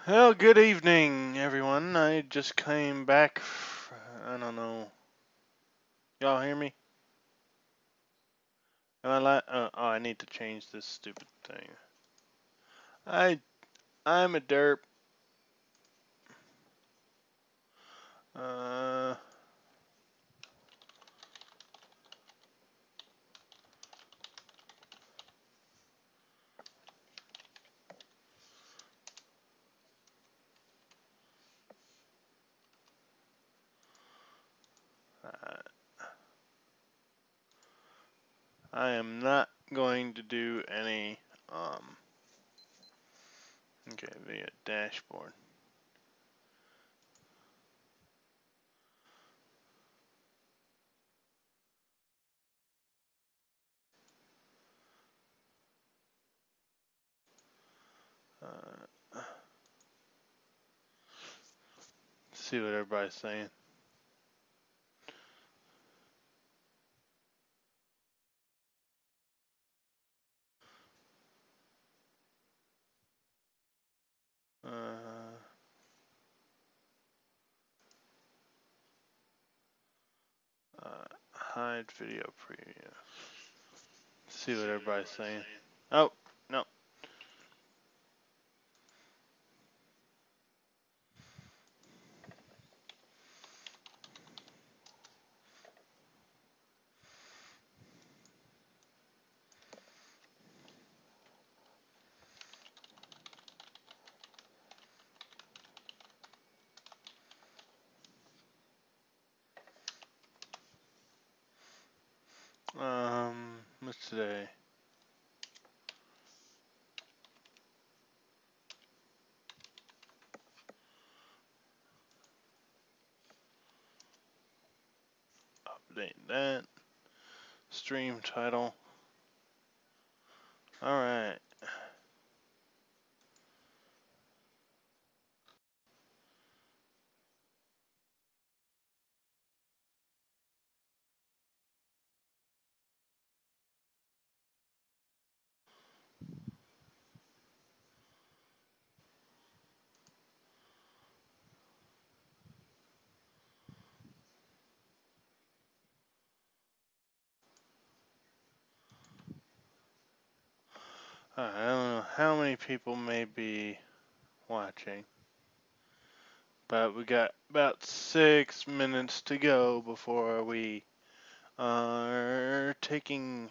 Well, good evening, everyone. I just came back. I don't know. Y'all hear me? Am I oh, I need to change this stupid thing. I'm a derp. Uh, I am not going to do any. Okay, via dashboard. See what everybody's saying. Hide video preview. See what everybody's saying. Oh, no. What's today? Update that. Stream title. Alright. I don't know how many people may be watching, but we got about 6 minutes to go before we are ticking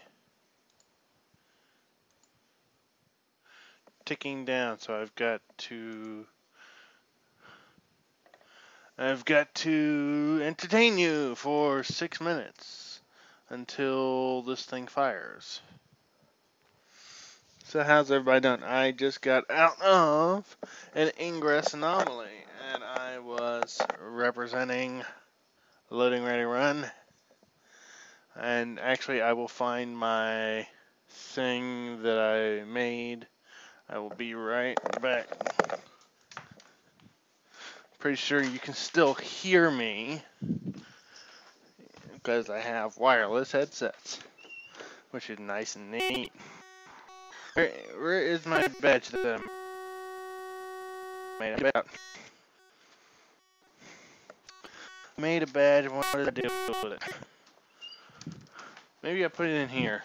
down. So I've got to entertain you for 6 minutes until this thing fires. So how's everybody doing? I just got out of an ingress anomaly, and I was representing Loading Ready Run. And actually, I will find my thing that I made. I will be right back. Pretty sure you can still hear me because I have wireless headsets, which is nice and neat. Where is my badge that I made about? Made a badge. What did I do with it? Maybe I put it in here.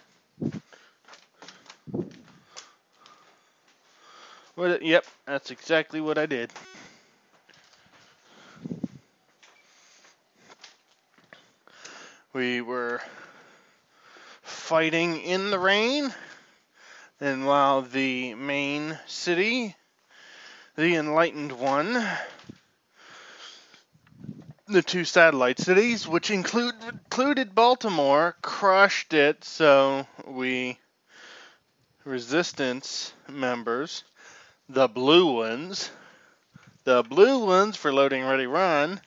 Yep, that's exactly what I did. We were fighting in the rain, and while the main city, the Enlightened One, the two satellite cities, which included Baltimore, crushed it, so we resistance members, the blue ones for Loading Ready Run,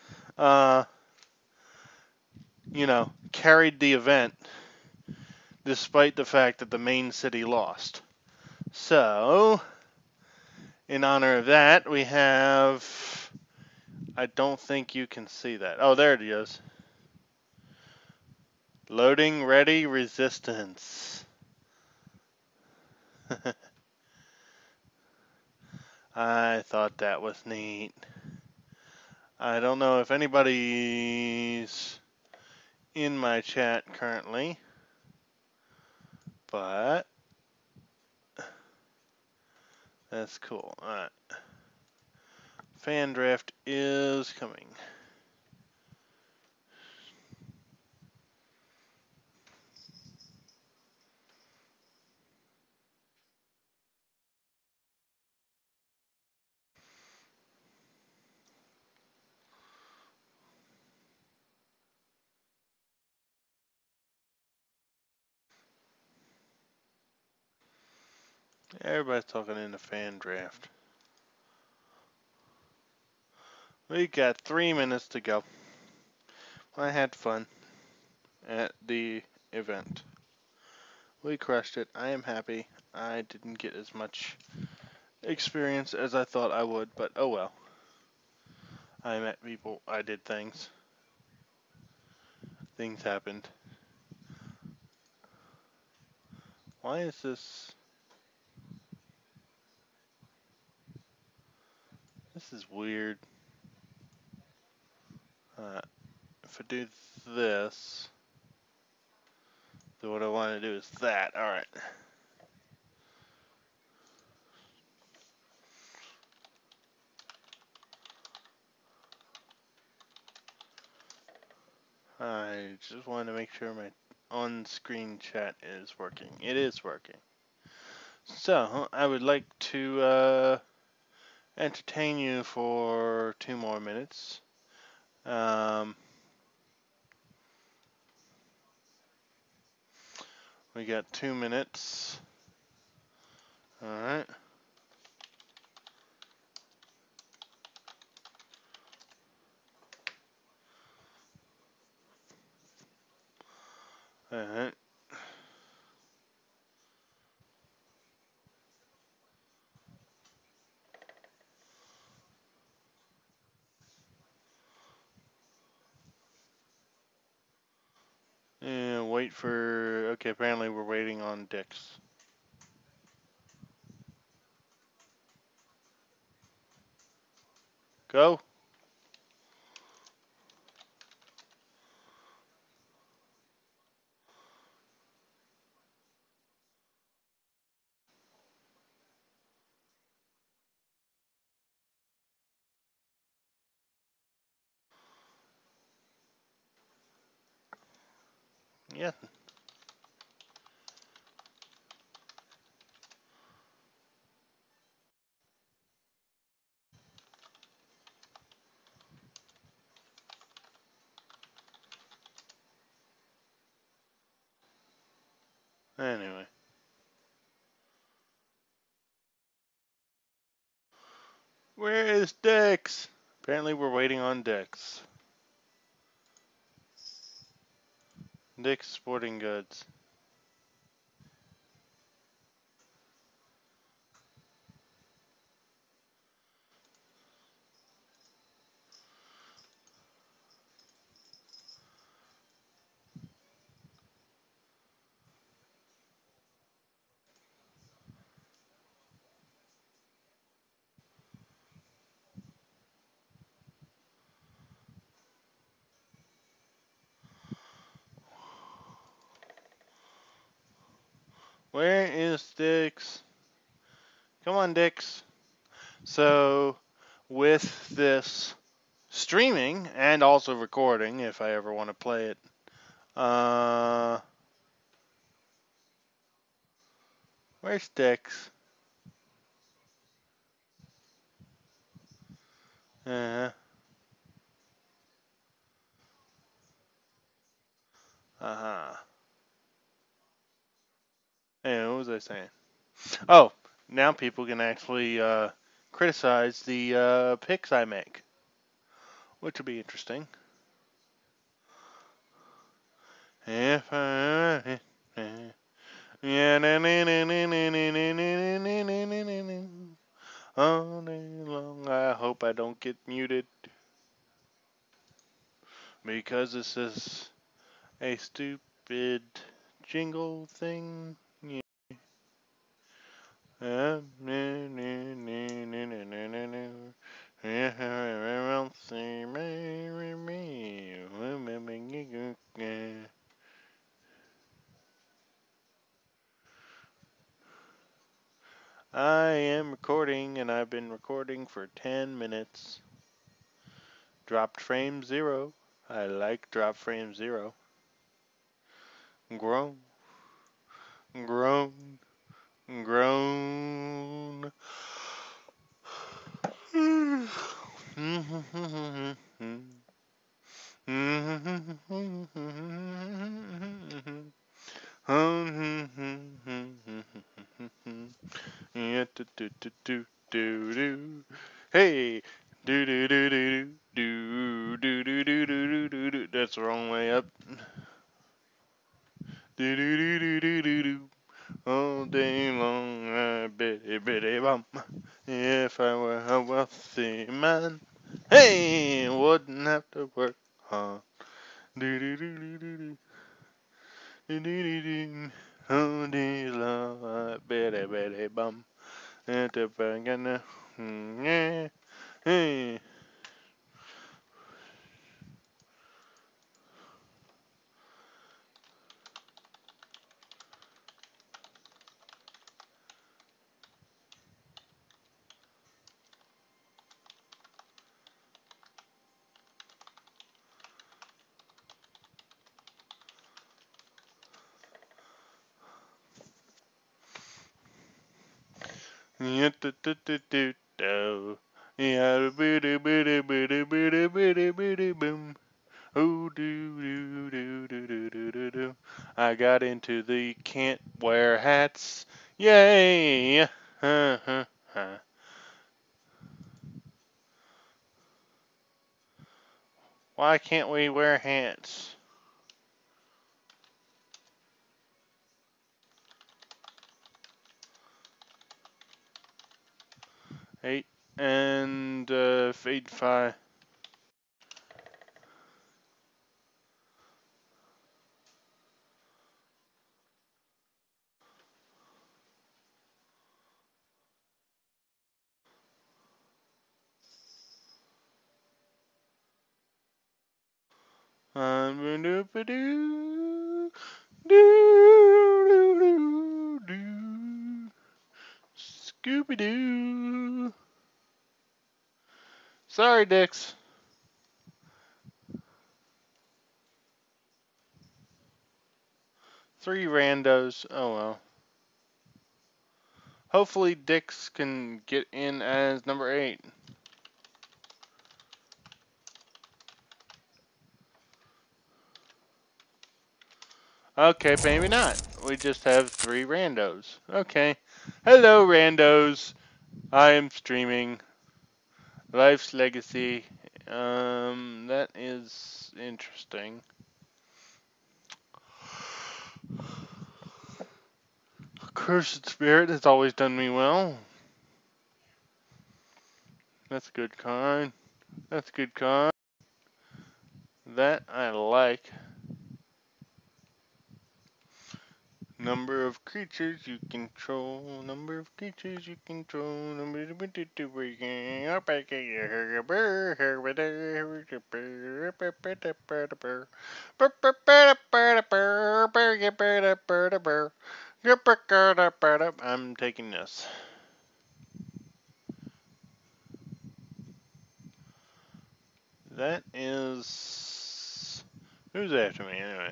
carried the event despite the fact that the main city lost. So, in honor of that, we have, I don't think you can see that. Oh, there it is. Loading Ready Resistance. I thought that was neat. I don't know if anybody's in my chat currently, but that's cool. Alright. FanDraft is coming. Everybody's talking into FanDraft. We got 3 minutes to go. I had fun at the event. We crushed it. I am happy. I didn't get as much experience as I thought I would, but oh well. I met people. I did things. Things happened. Why is this? This is weird. If I do this, then what I want to do is that. Alright. I just wanted to make sure my on-screen chat is working. It is working. So, I would like to entertain you for 2 more minutes. We got 2 minutes. Alright. Alright. And wait for... Okay, apparently we're waiting on Dix. Go! Yeah. Anyway. Where is Dix? Apparently we're waiting on Dix. Dix Sporting Goods. Where is Dix? Come on, Dix. So, with this streaming and also recording, if I ever want to play it, where's Dix? Uh huh. Hey, what was I saying? Oh, now people can actually criticize the picks I make, which will be interesting. If I, yeah, all day long. I hope I don't get muted because this is a stupid jingle thing. Yeah. I am recording, and I've been recording for 10 minutes. Dropped frame 0. I like drop frame 0. Groan, groan, groan. Hey, do do do do do do do do do do do. That's the wrong way up. Do do do do do do do. All day long, I bitty bitty bum. If I were a wealthy man, hey, wouldn't have to work hard. Do do do do do do. Do do do do. All day long, I bitty bitty bum. At the back of the, yeah, hey. Yeah, do do do do do. Yeah, bitty bitty bitty bitty bitty bitty boom. Oh, do do do do do do do do. I got into the can't wear hats. Yay! Huh, huh, huh. Why can't we wear hats? 8 and fade 5. Do do do do. Scooby Doo. Sorry, Dix. 3 randos. Oh well. Hopefully Dix can get in as number 8. Okay, maybe not. We just have 3 randos. Okay. Hello, randos. I am streaming Life's Legacy. That is interesting. Cursed Spirit has always done me well. That's a good card. That's a good card. That I like. Number of creatures you control. Number of creatures you control. Number of I'm taking this. That is... Who's after me anyway?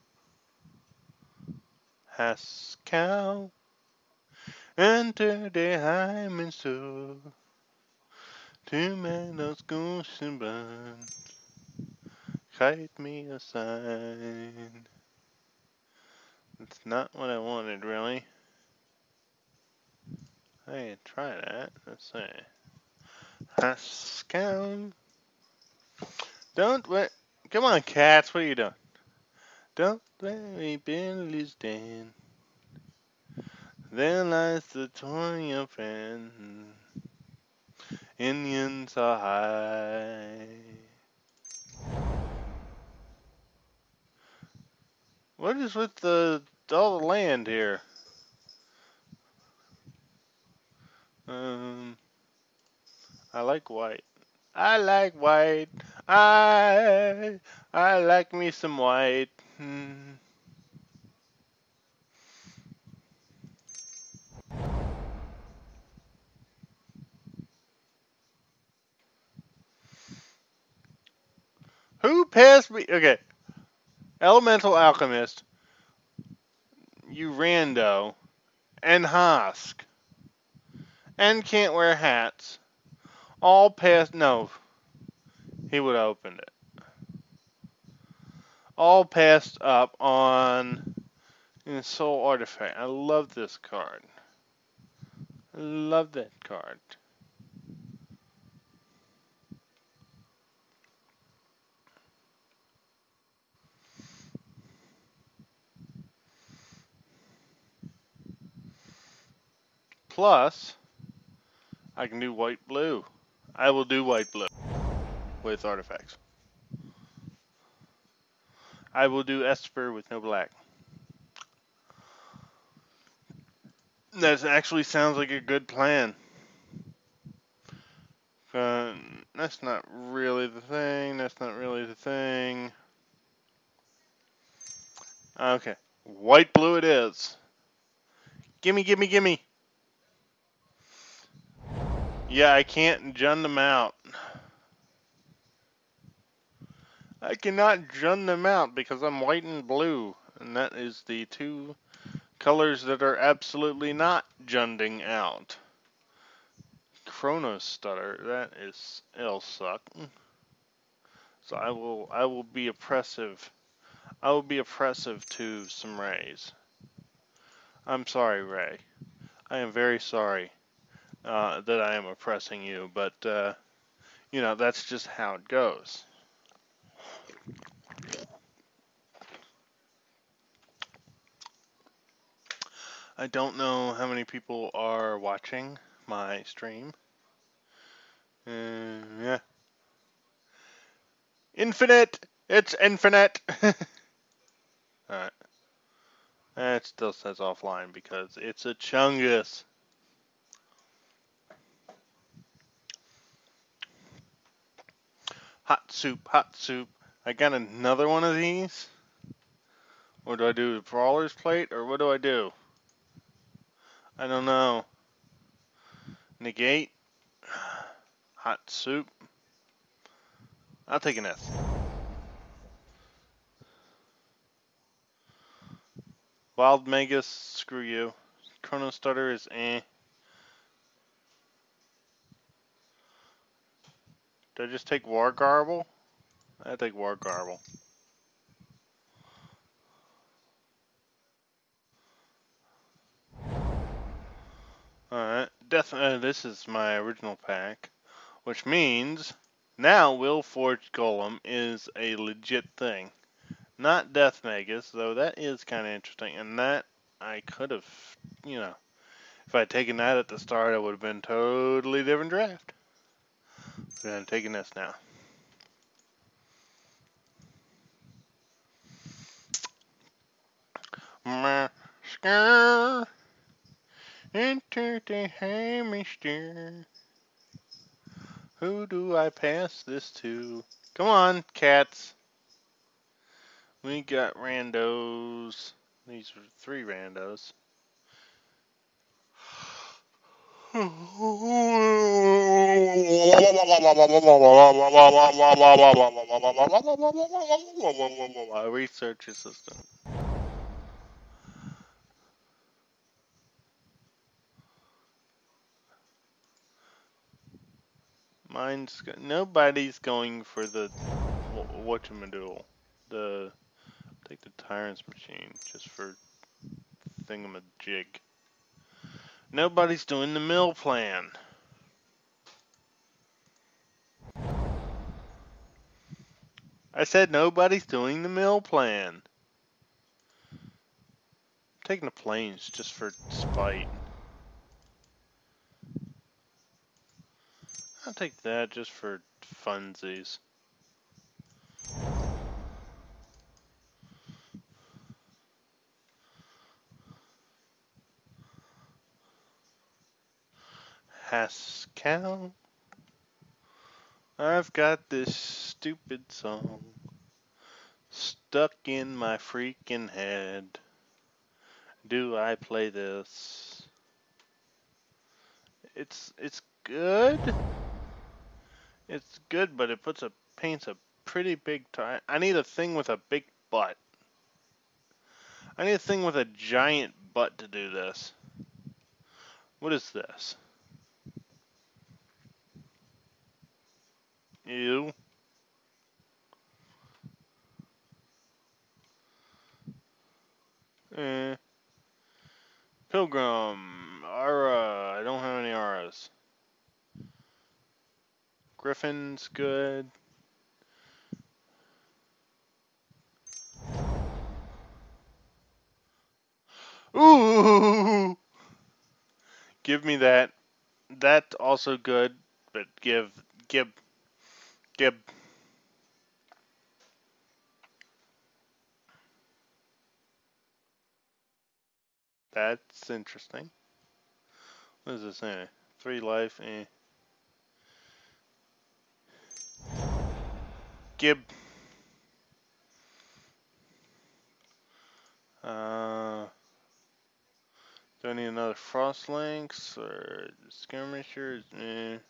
Haskell. Enter the Hyman store. 2 men of Scotian blood. Kite me a sign. That's not what I wanted, really. Hey, try that. Let's see. Haskell. Don't wait. Come on, cats. What are you doing? Don't let me Billy's den. There lies the toy of friend. Indians are high. What is with all the land here? I like white. I like white. I like me some white. Who passed me? Okay. Elemental Alchemist, you rando, and Hosk, and can't wear hats. All passed. No, he would have opened it. All passed up on Soul Artifact. I love this card. I love that card. Plus, I can do white-blue. I will do white-blue with artifacts. I will do Esper with no black. That actually sounds like a good plan. That's not really the thing. That's not really the thing. Okay. White-blue it is. Gimme, gimme, gimme. Yeah, I can't jun them out. I cannot jun them out because I'm white and blue. And that is the two colors that are absolutely not junding out. Chrono Stutter, that is, it'll suck. So I will be oppressive. I will be oppressive to some Rays. I'm sorry, Ray. I am very sorry that I am oppressing you, but you know, that's just how it goes. I don't know how many people are watching my stream. Yeah. Infinite! It's infinite! Alright. It still says offline because it's a chungus. Hot soup, hot soup. I got another one of these? Or do I do the Brawler's Plate? Or what do I do? I don't know. Negate. Hot soup. I'll take an S. Wild Magus, screw you. Chrono Stutter is eh. Do I just take War Garble? I take War Garble. Alright. This is my original pack. Which means now Will Forge Golem is a legit thing. Not Death Magus, though that is kind of interesting. And that I could have, you know, if I had taken that at the start, it would have been totally different draft. But I'm taking this now. Masker into the hemisphere. Who do I pass this to? Come on, cats. We got randos. These are 3 randos. Research assistant. Nobody's going for the whatchamadoodle. Take the Tyrant's Machine just for thingamajig. Nobody's doing the mill plan. I said nobody's doing the mill plan. I'm taking the planes just for spite. I'll take that just for funsies. Haskell. I've got this stupid song stuck in my freaking head. Do I play this? It's good. It's good, but it paints a pretty big time. I need a thing with a big butt. I need a thing with a giant butt to do this. What is this? Ew. Eh. Pilgrim. Aura. I don't have any auras. Griffin's good. Ooh! Give me that. That's also good, but give. That's interesting. What does this say? 3 life, eh. Gib. Do I need another Frost Lynx or Skirmisher? Eh.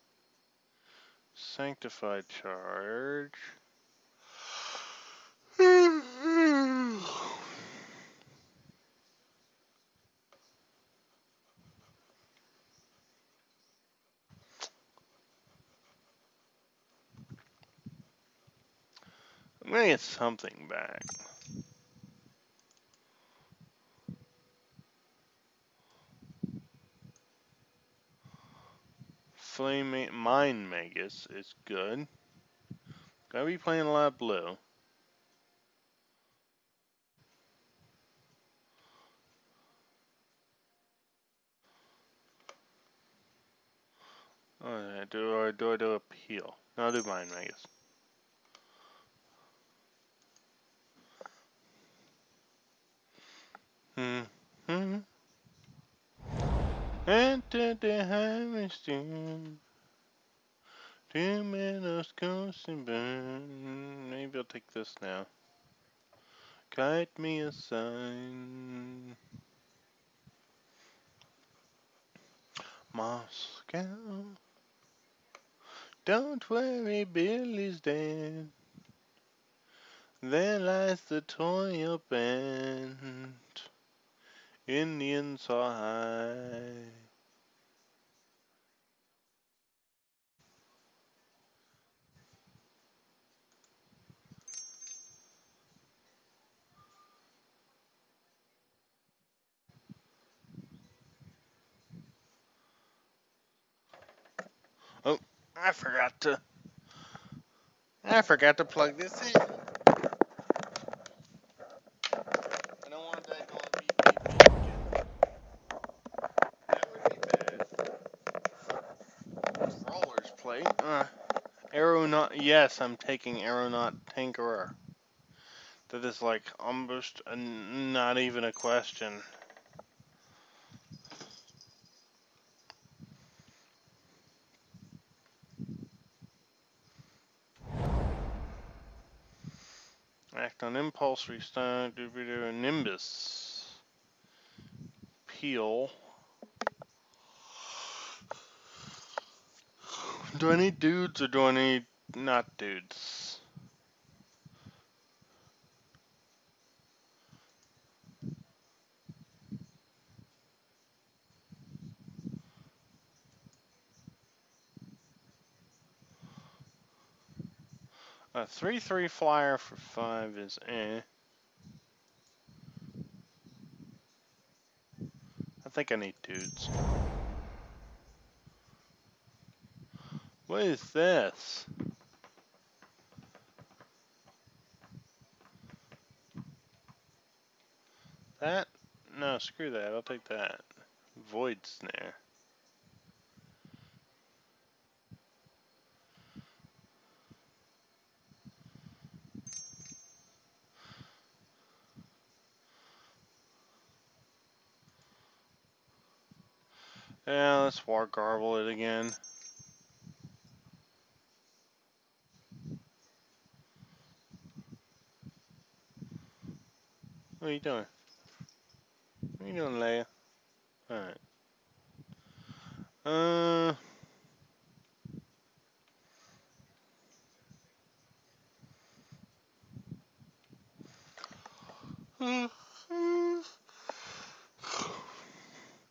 Sanctified Charge. I'm gonna get something back. Mind Magus is good. Gotta be playing a lot of blue. Alright, do I do Appeal? No, I'll do Mind Magus. Enter the harvesting. 2 minutes coast and burn. Maybe I'll take this now. Kite me a sign. Moscow. Don't worry, Billy's dead. There lies the toy band. Indians are high. Oh, I forgot to plug this in. I don't want that going beep beep beep again. That would be bad. Crawler's plate. Aeronaut. Yes, I'm taking Aeronaut Tankerer. That is like almost not even a question. Act on impulse, restart, do Nimbus. Peel. Do I need dudes or do I need not dudes? A 3/3 flyer for 5 is eh. I think I need dudes. What is this? That? No, screw that. I'll take that. Void Snare. Yeah, let's War Garble it again. What are you doing? What are you doing, Leia? Alright.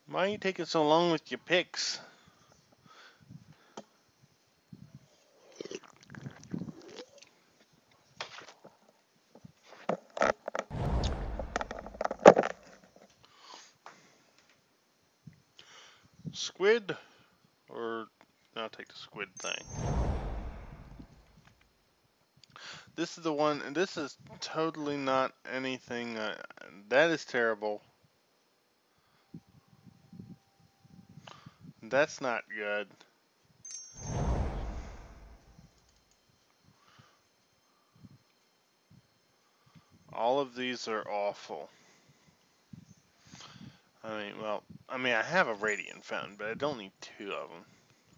Why are you taking so long with your picks? Squid? Or no, I'll take the squid thing. This is the one, and this is totally not anything. That is terrible. That's not good. All of these are awful. I have a radiant fountain, but I don't need two of them.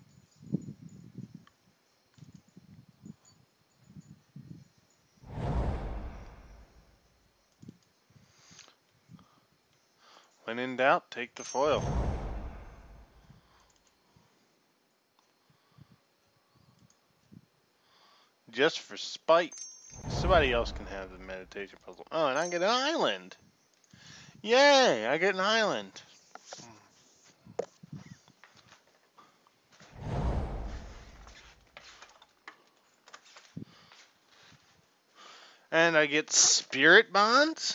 When in doubt, take the foil. Just for spite. Somebody else can have the meditation puzzle. Oh, and I get an island. Yay, I get an island. And I get spirit bonds?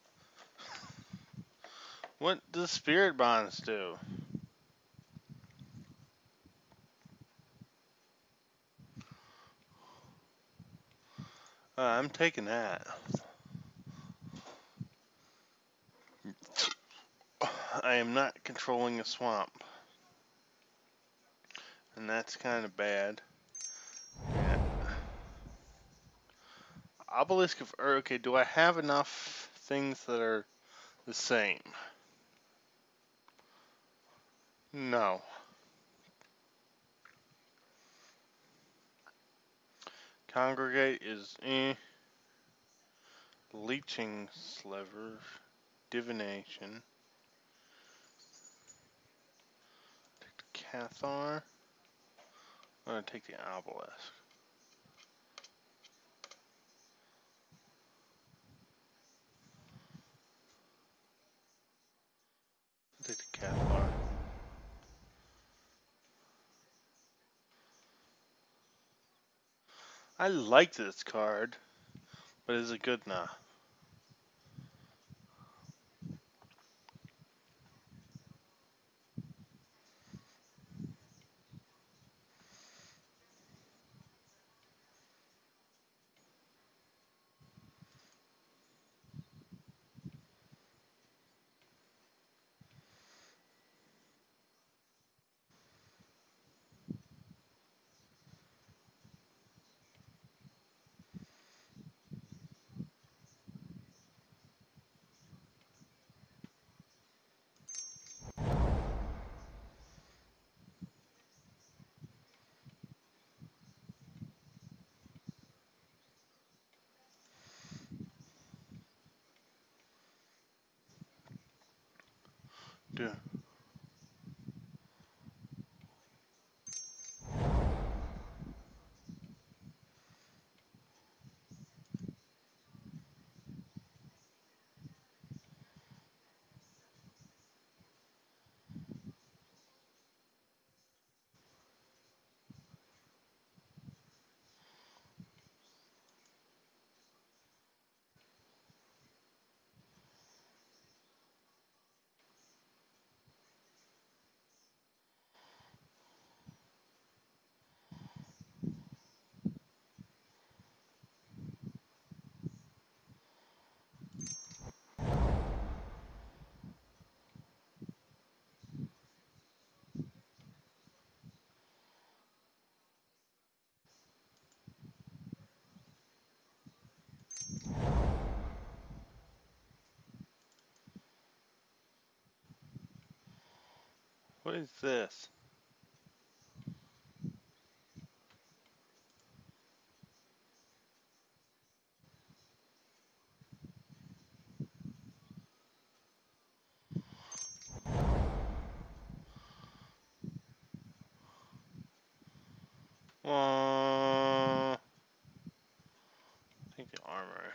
What do spirit bonds do? I'm taking that. I am not controlling a swamp. And that's kind of bad. Yeah. Obelisk of Earth. Okay, do I have enough things that are the same? No. Congregate is Leeching Sliver. Divination. Take the Cathar. I'm going to take the Obelisk. Take the Cathar. I like this card, but is it good now? Do. What is this? Take the armor.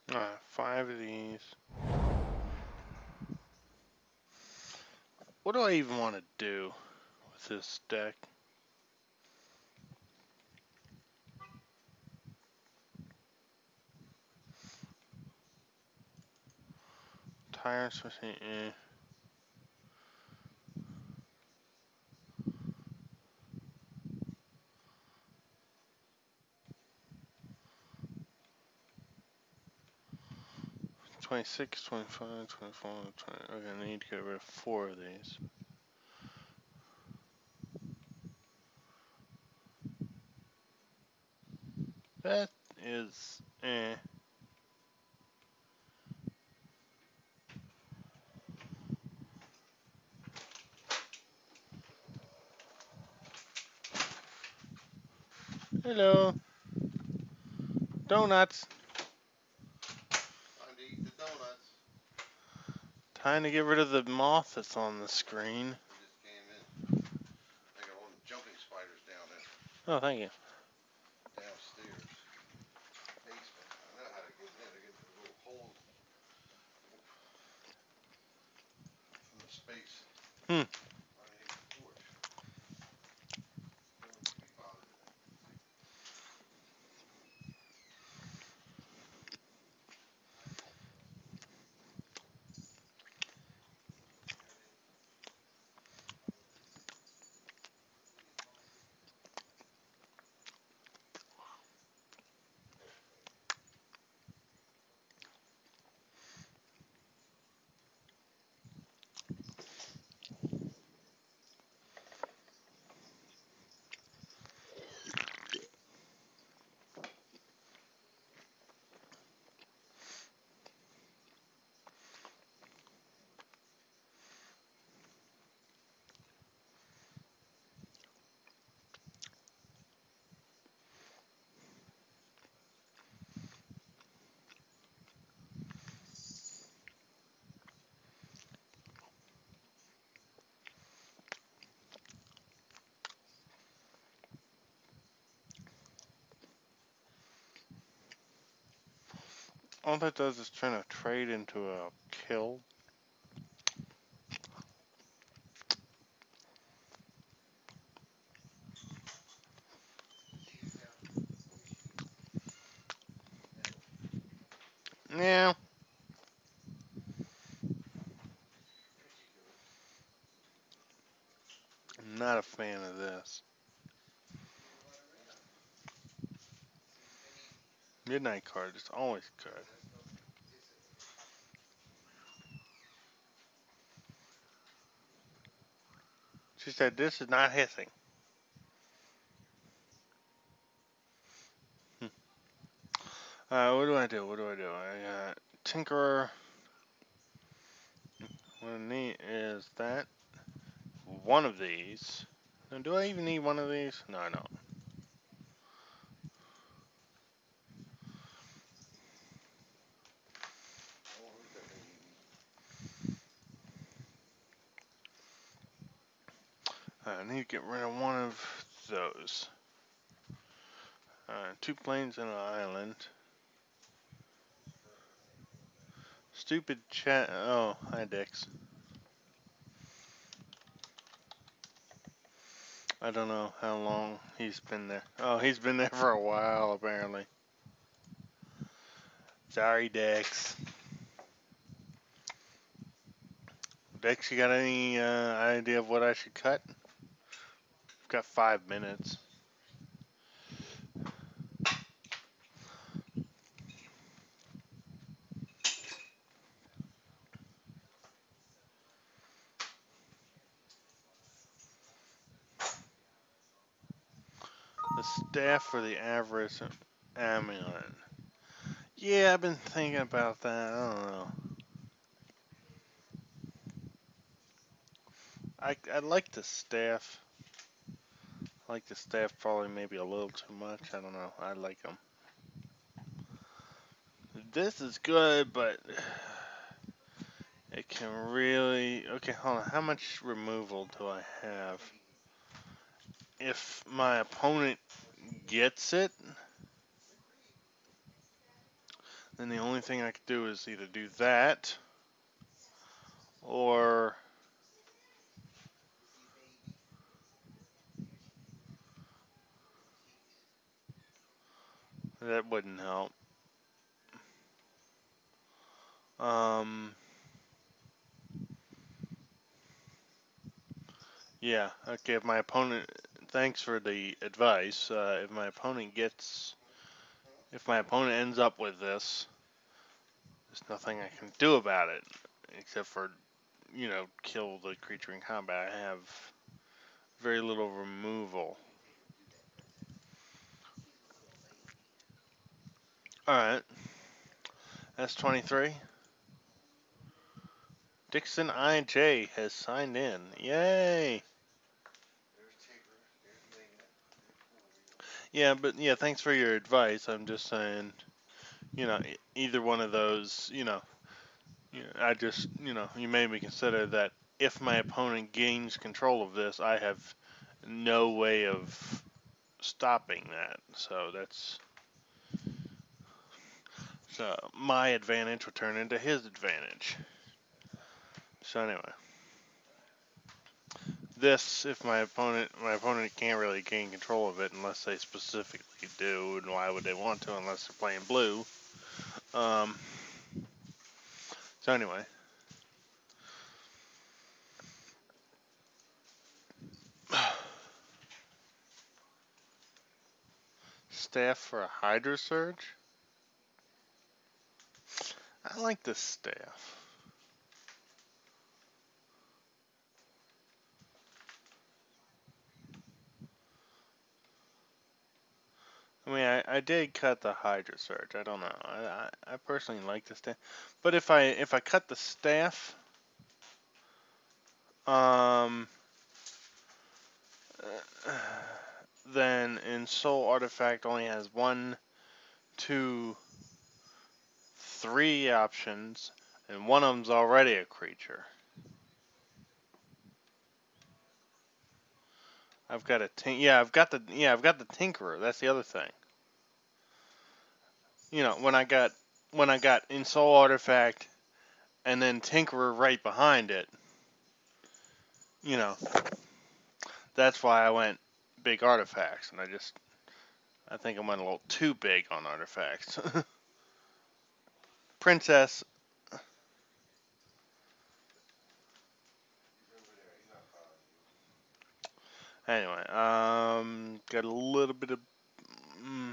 Alright, 5 of these. What do I even want to do with this deck? Tires, 26, 25, 24, 20. Okay, I need to get rid of 4 of these. That is eh. Hello. Donuts. Time to eat the donuts. Time to get rid of the moth that's on the screen. Just came in. I got one of the jumping spiders down there. Oh, thank you. Downstairs. Basement. I know how to get in there. They get the little hole in the space Hmm. underneath the porch. Don't want to be bothered. All that does is turn a trade into a kill. Yeah. I'm not a fan of this. Midnight card is always good. She said this is not hissing. What do I do? What do I do? I got Tinkerer. What I need is that. One of these. Now, do I even need one of these? No, I don't. I need to get rid of one of those. 2 planes and an island. Stupid chat. Oh, hi, Dix. I don't know how long he's been there. Oh, he's been there for a while, apparently. Sorry, Dex. Dex, you got any idea of what I should cut? I've got 5 minutes. The staff for the avarice amulet. Yeah, I've been thinking about that. I don't know. I like the staff. I like the staff probably maybe a little too much. I don't know. I like them. This is good, but it can really... Okay, hold on. How much removal do I have? If my opponent gets it, then the only thing I could do is either do that or that wouldn't help. Yeah, okay, if my opponent, thanks for the advice. If my opponent ends up with this, there's nothing I can do about it, except for, kill the creature in combat. I have very little removal. Alright, that's 23. Dixon IJ has signed in. Yay! Yeah, but yeah, thanks for your advice. I'm just saying, either one of those, I just, you made me consider that if my opponent gains control of this, I have no way of stopping that. So my advantage will turn into his advantage. So anyway, this, if my opponent can't really gain control of it unless they specifically do, and why would they want to unless they're playing blue? So anyway, staff for a Hydra Surge. I like this staff. I mean, I did cut the Hydra Surge. I don't know. I personally like the staff, but if I cut the staff, um, then in Soul Artifact only has 1, 2, 3 options, and one of them's already a creature. I've got I've got the Tinkerer. That's the other thing. When I got in Soul Artifact and then Tinkerer right behind it, you know, that's why I went big artifacts, and I think I went a little too big on artifacts. Princess. Anyway, got mm,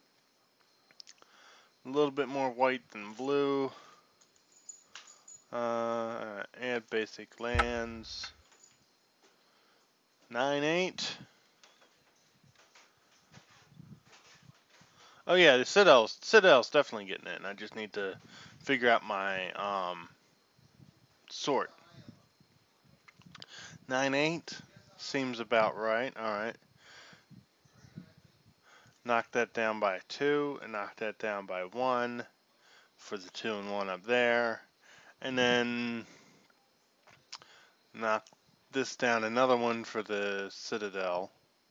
a little bit more white than blue. Add basic lands. 9/8. Oh yeah, the Citadel's definitely getting in. I just need to figure out my sort. 9/8 seems about right. All right. Knock that down by 2 and knock that down by 1 for the 2 and 1 up there, and then knock this down another one for the Citadel.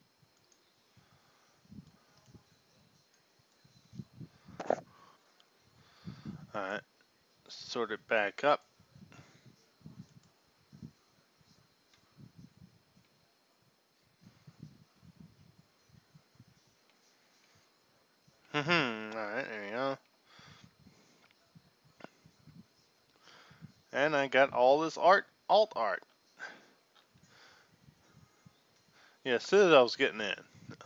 All right. Sort it back up. All right, there you go. And I got all this alt art. Yeah, Citadel's getting in.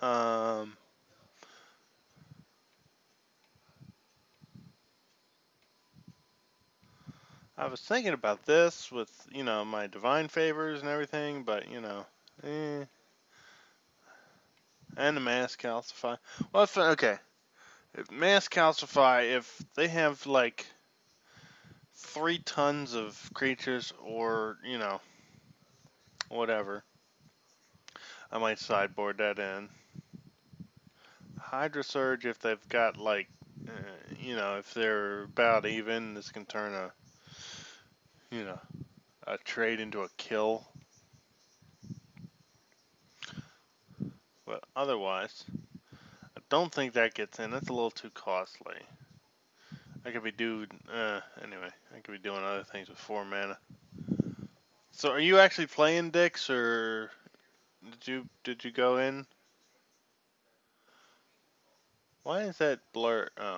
I was thinking about this with, my divine favors and everything, but, and the mass calcify. Well, okay. If mass calcify, if they have, like, 3 tons of creatures or, whatever, I might sideboard that in. Hydra Surge, if they've got, like, if they're about even, this can turn a trade into a kill. But otherwise, I don't think that gets in. That's a little too costly. I could be anyway, I could be doing other things with 4 mana. So are you actually playing Dix, or did you go in? Why is that blur? Oh,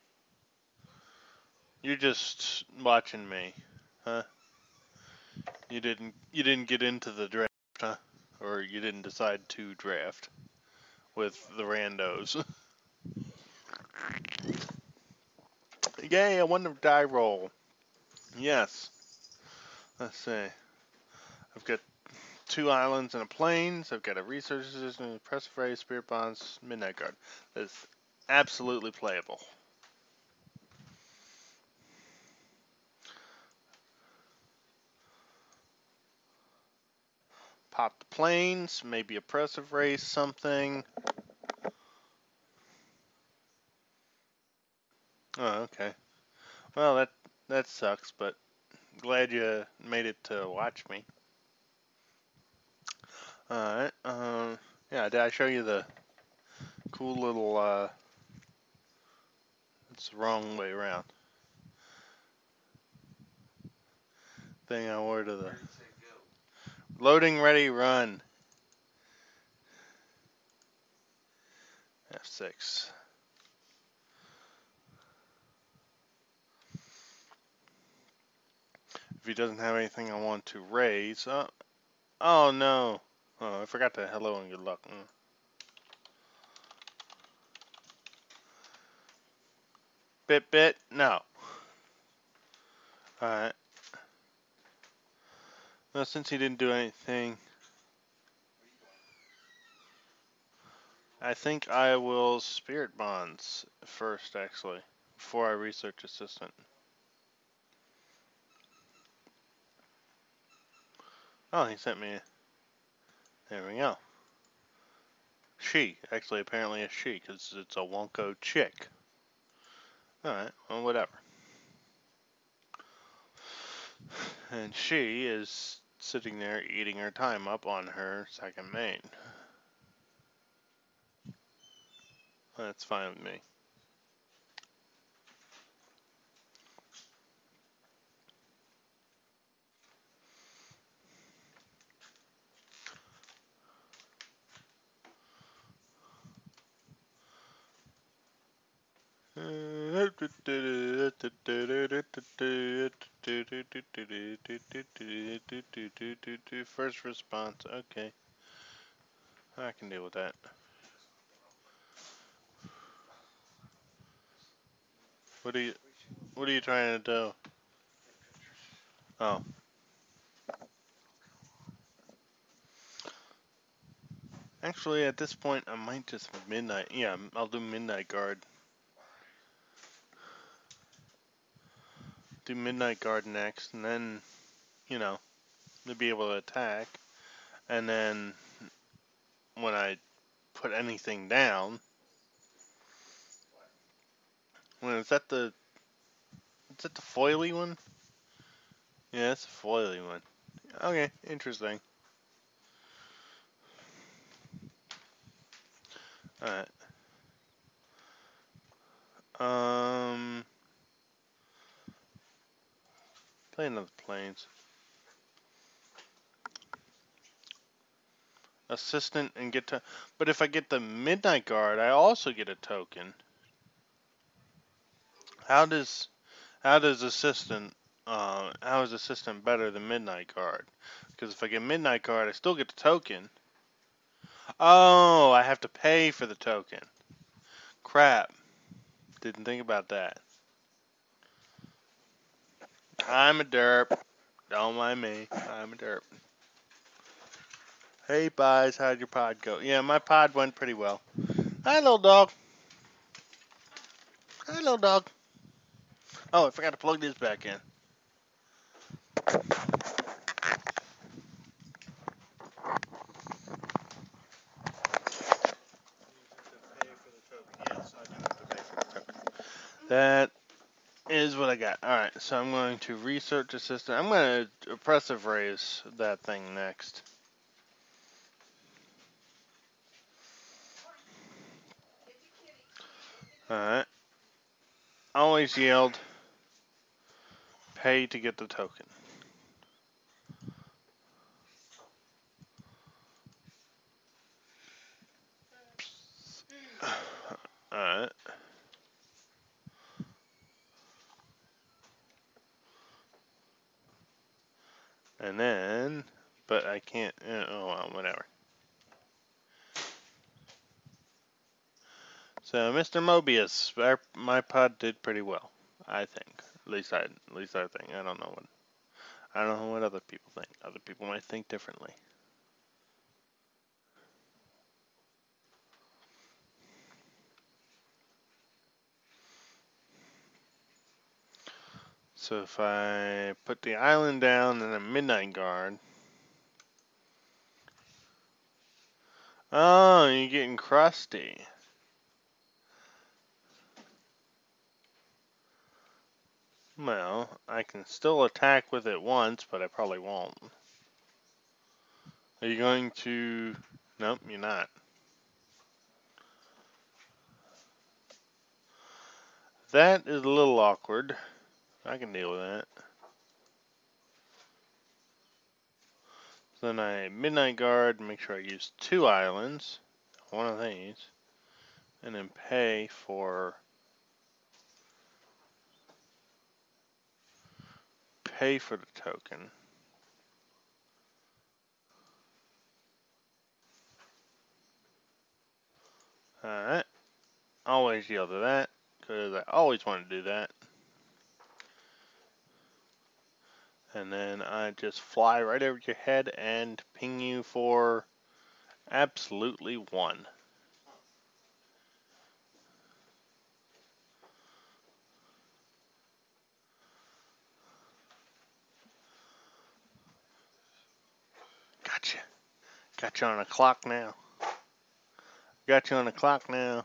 you're just watching me, huh? You didn't get into the draft, huh? Or you didn't decide to draft with the randos. Yay, I won the die roll. Yes. Let's see. I've got 2 islands and a plains. I've got a research assistant, press phrase, spirit bonds, midnight guard. That's absolutely playable. Pop the plains, maybe oppressive race, something. Oh, okay. Well, that sucks, but glad you made it to watch me. Alright, yeah, did I show you the cool little, it's the wrong way around, thing I wore to the loading ready run. F6. If he doesn't have anything I want to raise, oh no. Oh, I forgot to hello and good luck. Bit, no. Alright. Well, since he didn't do anything, I think I will Spirit Bonds first, actually, before I research Assistant. Oh, he sent me. There we go. She. Actually, apparently a she, because it's a Wonko chick. Alright, well, whatever. And she is sitting there eating her time up on her second main. That's fine with me. First response, okay. I can deal with that. What are you trying to do? Oh. Actually, at this point, I might just midnight. Yeah, I'll do midnight guard. Do midnight guard next, and then, to be able to attack. And then when I put anything down, is that the foily one? Yeah, it's a foily one. Okay, interesting. All right. Play another planes. Assistant and get to. But if I get the midnight guard, I also get a token. How does assistant? How is assistant better than midnight guard? Because if I get midnight guard, I still get the token. Oh, I have to pay for the token. Crap. Didn't think about that. I'm a derp. Don't mind me. I'm a derp. Hey, Buys, how'd your pod go? Yeah, my pod went pretty well. Hi, little dog. Hi, little dog. Oh, I forgot to plug this back in. That is what I got. Alright, so I'm going to research assistant. I'm going to oppressive raise that thing next. Alright. always yield. Pay to get the token. Alright. And then, but I can't, oh well, whatever. So, Mr. Mobius, my pod did pretty well, I think. At least I think. I don't know what other people think. Other people might think differently. So if I put the island down and a midnight guard. Oh, you're getting crusty. Well, I can still attack with it once, but I probably won't. Are you going to... Nope, you're not. That is a little awkward. I can deal with that. So then I midnight guard, make sure I use 2 islands, one of these, and then pay for the token. Alright, always yield to that, because I always want to do that. And then I just fly right over your head and ping you for absolutely 1. Gotcha. Got you on the clock now. Got you on the clock now.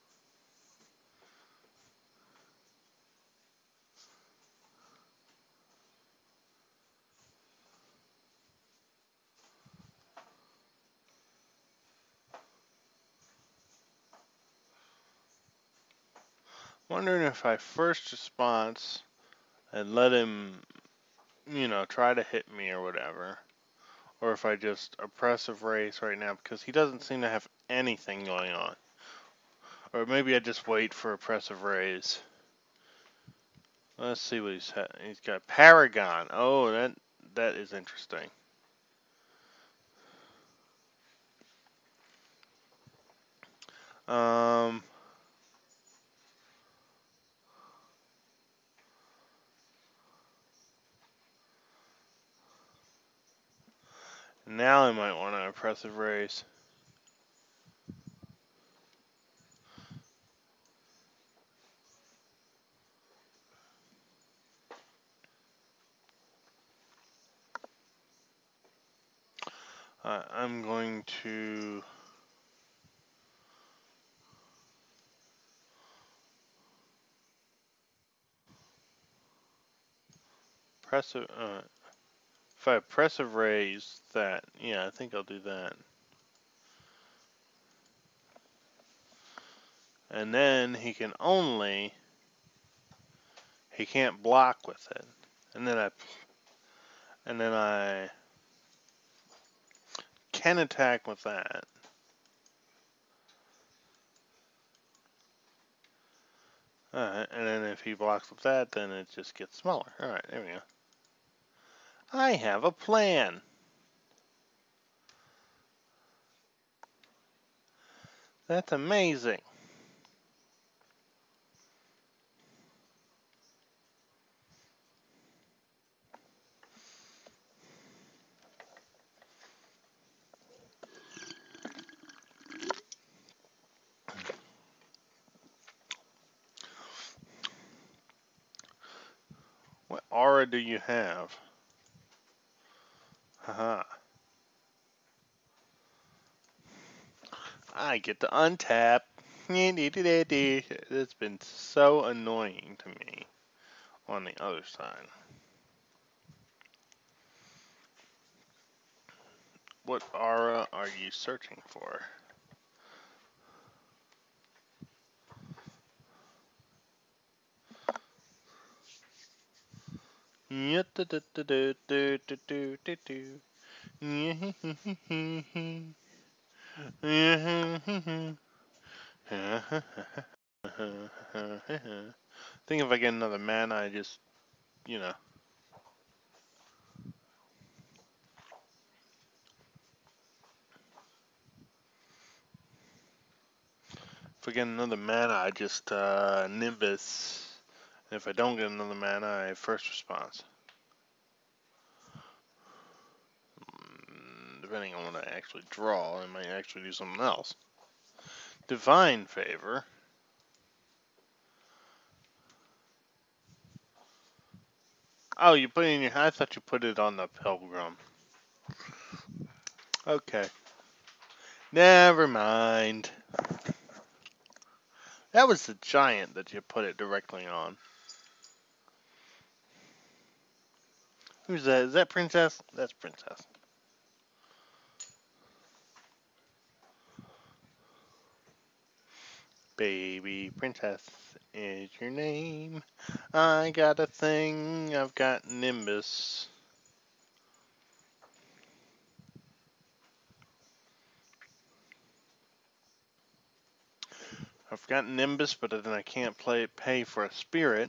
Wondering if I first response and let him, try to hit me or whatever. Or if I just oppressive race right now because he doesn't seem to have anything going on. Or maybe I just wait for oppressive raise. Let's see what he's had. He's got Paragon. Oh, that is interesting. Now I might want an oppressive raise. I'm going to oppressive. If I oppressive raise that, yeah, I think I'll do that. And then he can't block with it. And then I can attack with that. Alright, and then if he blocks with that, then it just gets smaller. Alright, there we go. I have a plan. That's amazing. What aura do you have? Haha. I get to untap. It's been so annoying to me on the other side. What aura are you searching for? Think if I get another mana, I just, you know. If I get another mana, I just Nimbus. And if I don't get another mana, I first response. Depending on what I actually draw, I might actually do something else. Divine Favor. Oh, you put it in your. I thought you put it on the Pilgrim. Okay. Never mind. That was the giant that you put it directly on. Who's that? Is that Princess? That's Princess. Baby Princess is your name. I got a thing. I've got Nimbus. I've got Nimbus, but then I can't pay for a spirit.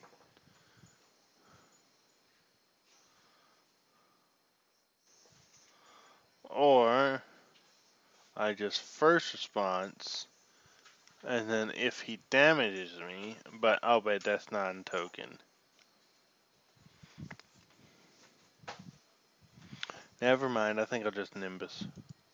Or I just first response, and then if he damages me, but oh, but that's not a token. Never mind. I think I'll just Nimbus.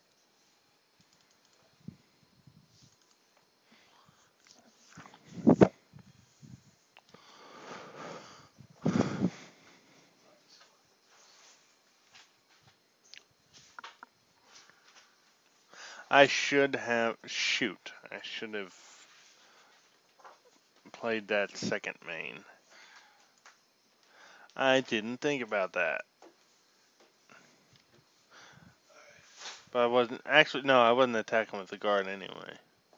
I should have shoot. I should have played that second main. I didn't think about that. But I wasn't actually no, I wasn't attacking with the guard anyway.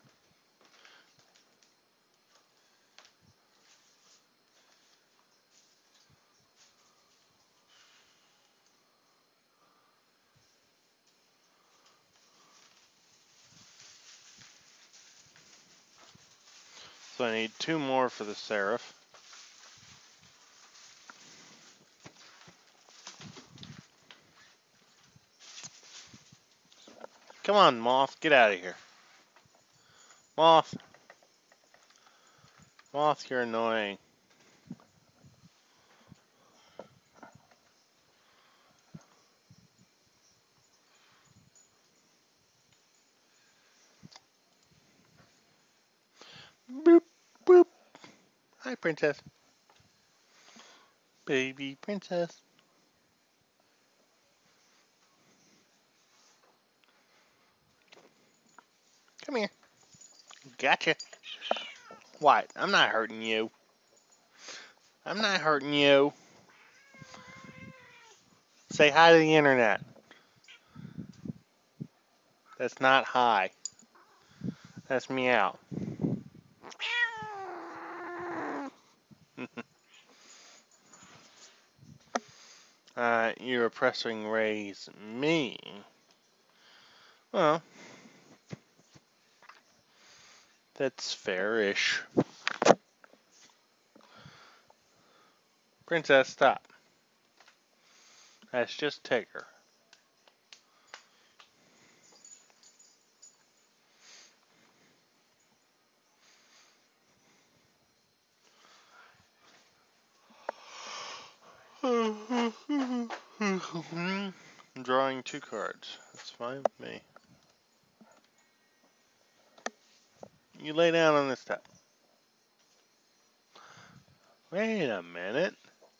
So I need 2 more for the Seraph. Come on, Moth, get out of here. Moth. Moth, you're annoying. Boop, boop. Hi, Princess. Baby Princess. Come here. Gotcha. What? I'm not hurting you. I'm not hurting you. Say hi to the internet. That's not hi. That's meow. You're pressing raise me. Well, that's fair-ish. Princess, stop. That's just Tigger. I'm drawing 2 cards. That's fine with me. You lay down on this top. Wait a minute.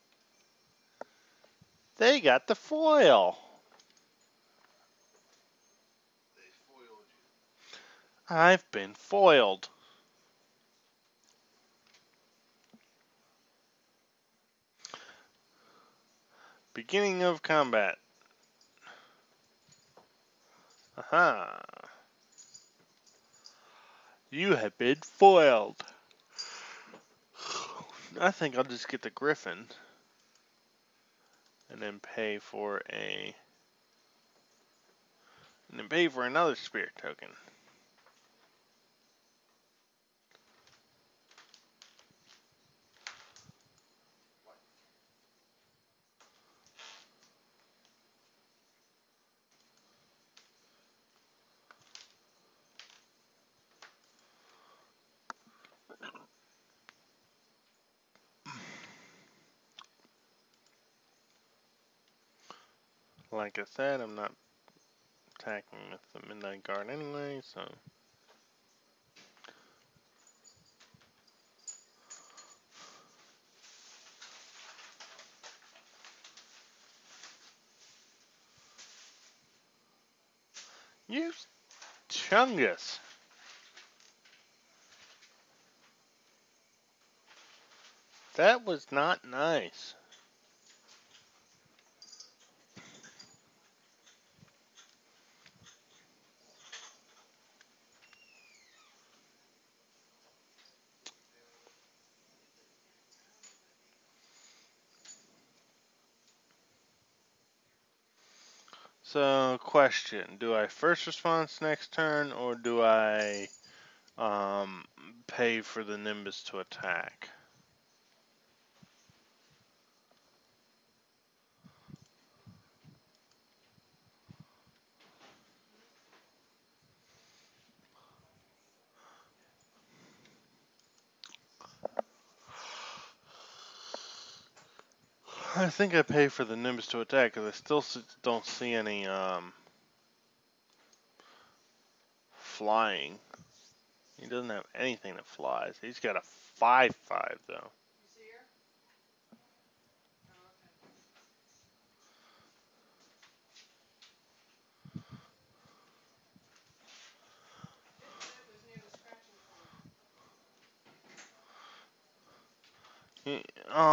They got the foil. They foiled you. I've been foiled. Beginning of combat. Aha. You have been foiled. I think I'll just get the Griffin. and then pay for another spirit token. Like I said, I'm not attacking with the Midnight Guard anyway, so. You chungus. That was not nice. So, question. Do I first response next turn, or do I pay for the Nimbus to attack? I think I pay for the Nimbus to attack, because I still don't see any flying. He doesn't have anything that flies. He's got a 5/5 though. He,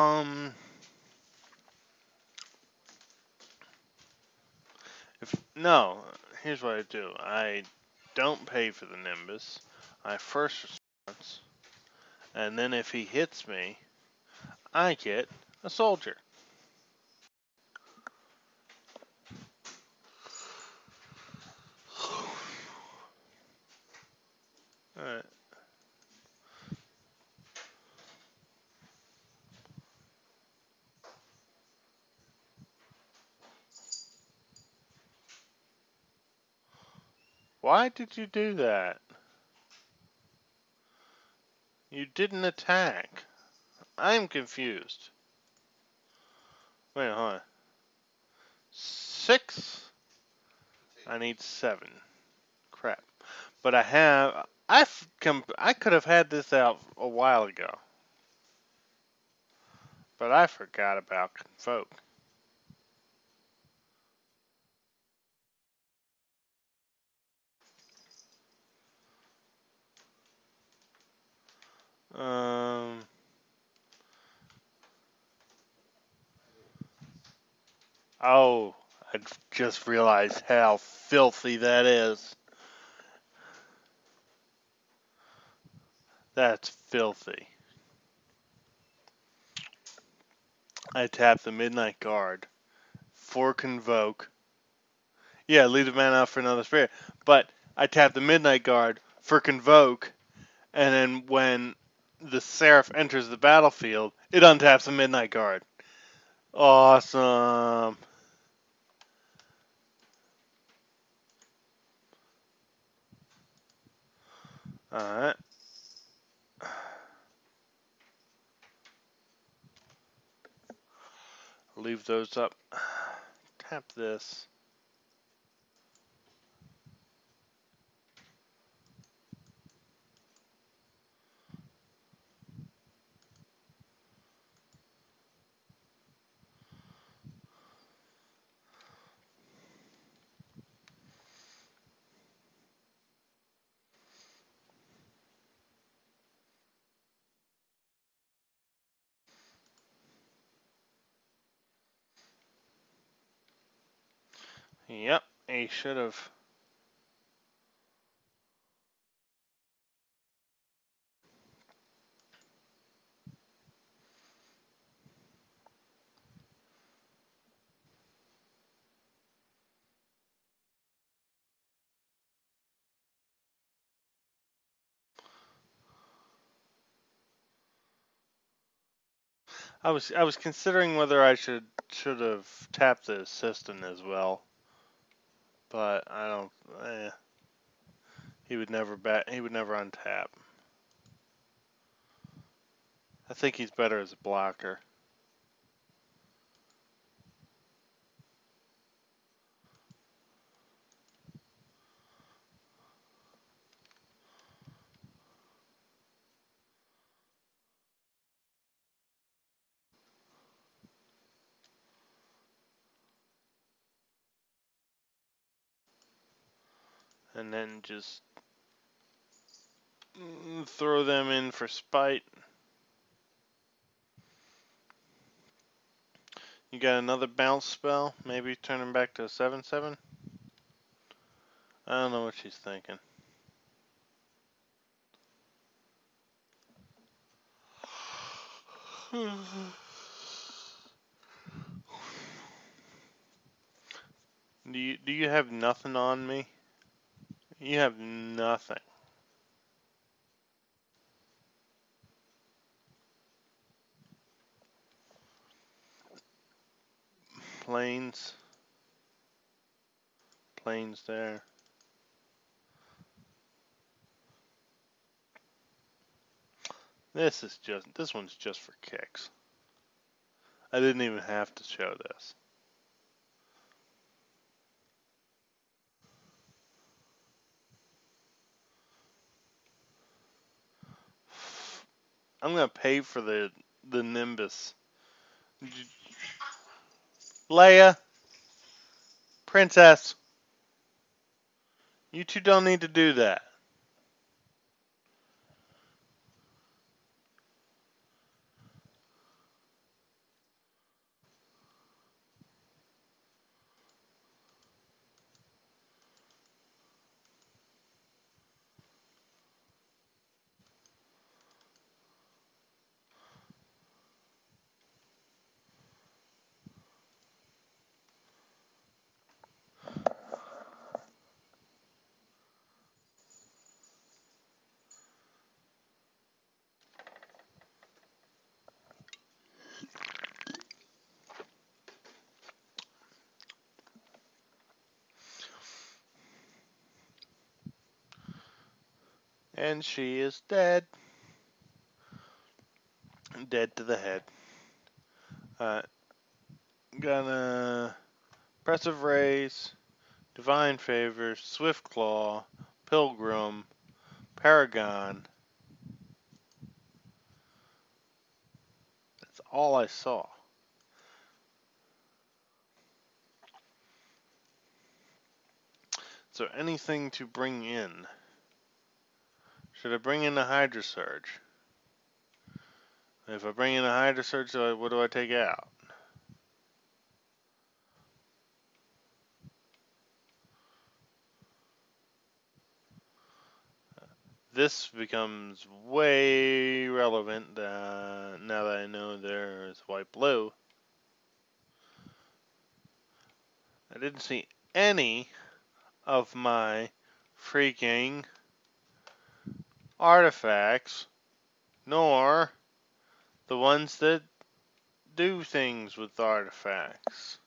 no, here's what I do. I don't pay for the Nimbus. I first response, and then if he hits me, I get a soldier. Alright. Why did you do that? You didn't attack. I'm confused. Wait, hold on. 6? I need 7. Crap. But I could have had this out a while ago. But I forgot about Convoke. Um. Oh, I just realized how filthy that is. That's filthy. I tap the Midnight Guard for Convoke. Yeah, leave the mana out for another spirit. But I tap the Midnight Guard for Convoke, and then when the Seraph enters the battlefield, it untaps the Midnight Guard. Awesome. Alright. Leave those up. Tap this. Yep, he should have. I was considering whether I should have tapped the assistant as well, but I don't. He would never bat. He would never untap. I think he's better as a blocker. And then just throw them in for spite. You got another bounce spell? Maybe turn him back to a 7/7? I don't know what she's thinking. Do you have nothing on me? You have nothing. Planes. Planes there. This one's just for kicks. I didn't even have to show this. I'm gonna pay for the Nimbus. Leia, Princess, you two don't need to do that. And she is dead. Dead to the head. Gonna Impressive Race, Divine Favor, Swift Claw, Pilgrim, Paragon. That's all I saw. Is there anything to bring in? Should I bring in the Hydra Surge? If I bring in a Hydra Surge, what do I take out? This becomes way relevant now that I know there's white-blue. I didn't see any of my freaking artifacts, nor the ones that do things with artifacts.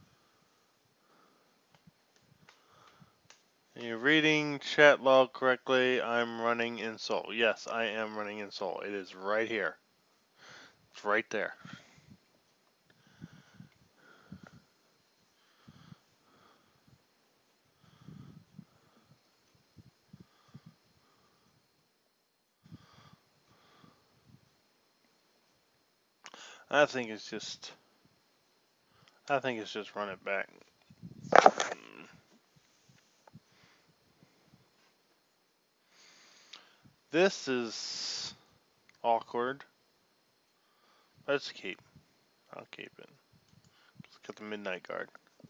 You're reading chat log correctly. I'm running in Soul. Yes, I am running in Soul. It is right here. It's right there. I think it's just run it back. This is awkward. Let's keep. I'll keep it. Let's get the Midnight Guard.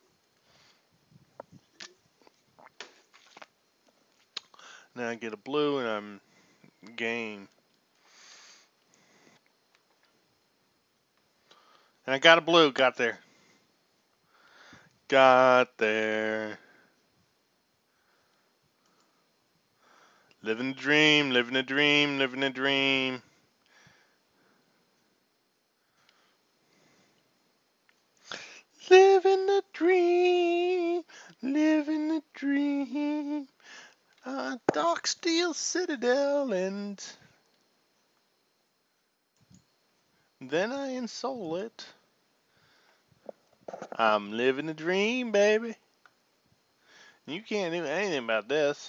Now I get a blue and I'm game. And I got a blue. Got there. Got there. Living a dream, living a dream, living a dream. steel citadel, and then I insole it. I'm living the dream, baby. You can't do anything about this.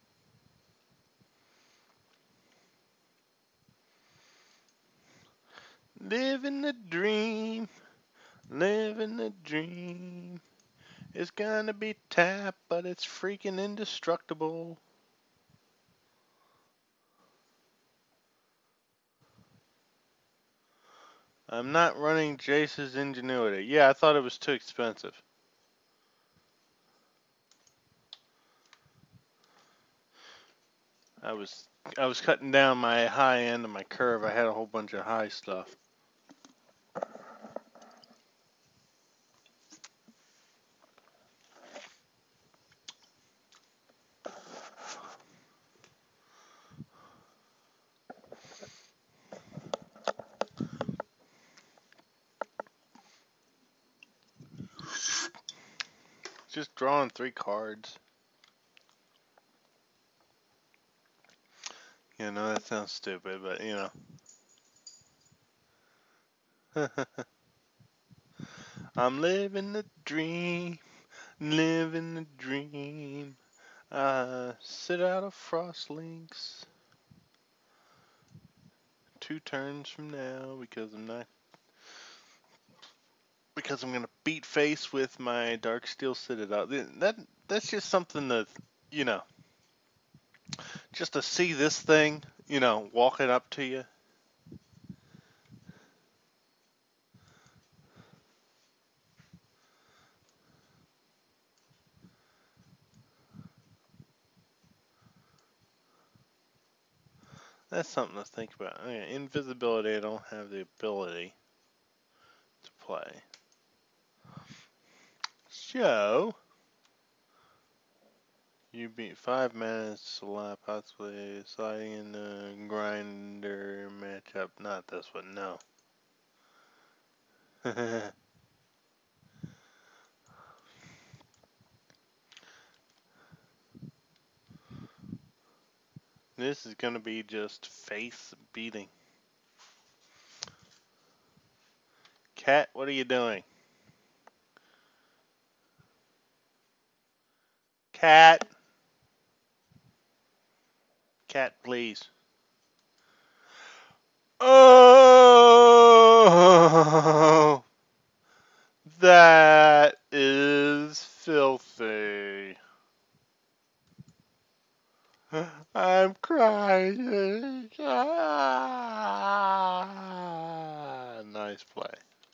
Living the dream, living the dream. It's gonna be tapped, but it's freaking indestructible. I'm not running Jace's Ingenuity. Yeah, I thought it was too expensive. I was cutting down my high end of my curve. I had a whole bunch of high stuff. Just drawing 3 cards. You know, that sounds stupid, but you know. I'm living the dream, living the dream. Sit out of Frost Links 2 turns from now because I'm gonna beat face with my Dark Steel Citadel. That's just something that, you know, just to see this thing, you know, walking up to you. That's something to think about. Okay, invisibility, I don't have the ability to play. So, you beat 5 minutes, slap, possibly sliding in the grinder matchup. Not this one, no. This is gonna be just face beating. Cat, what are you doing? Cat! Cat, please. Oh! That is filthy. I'm crying. Ah, nice play.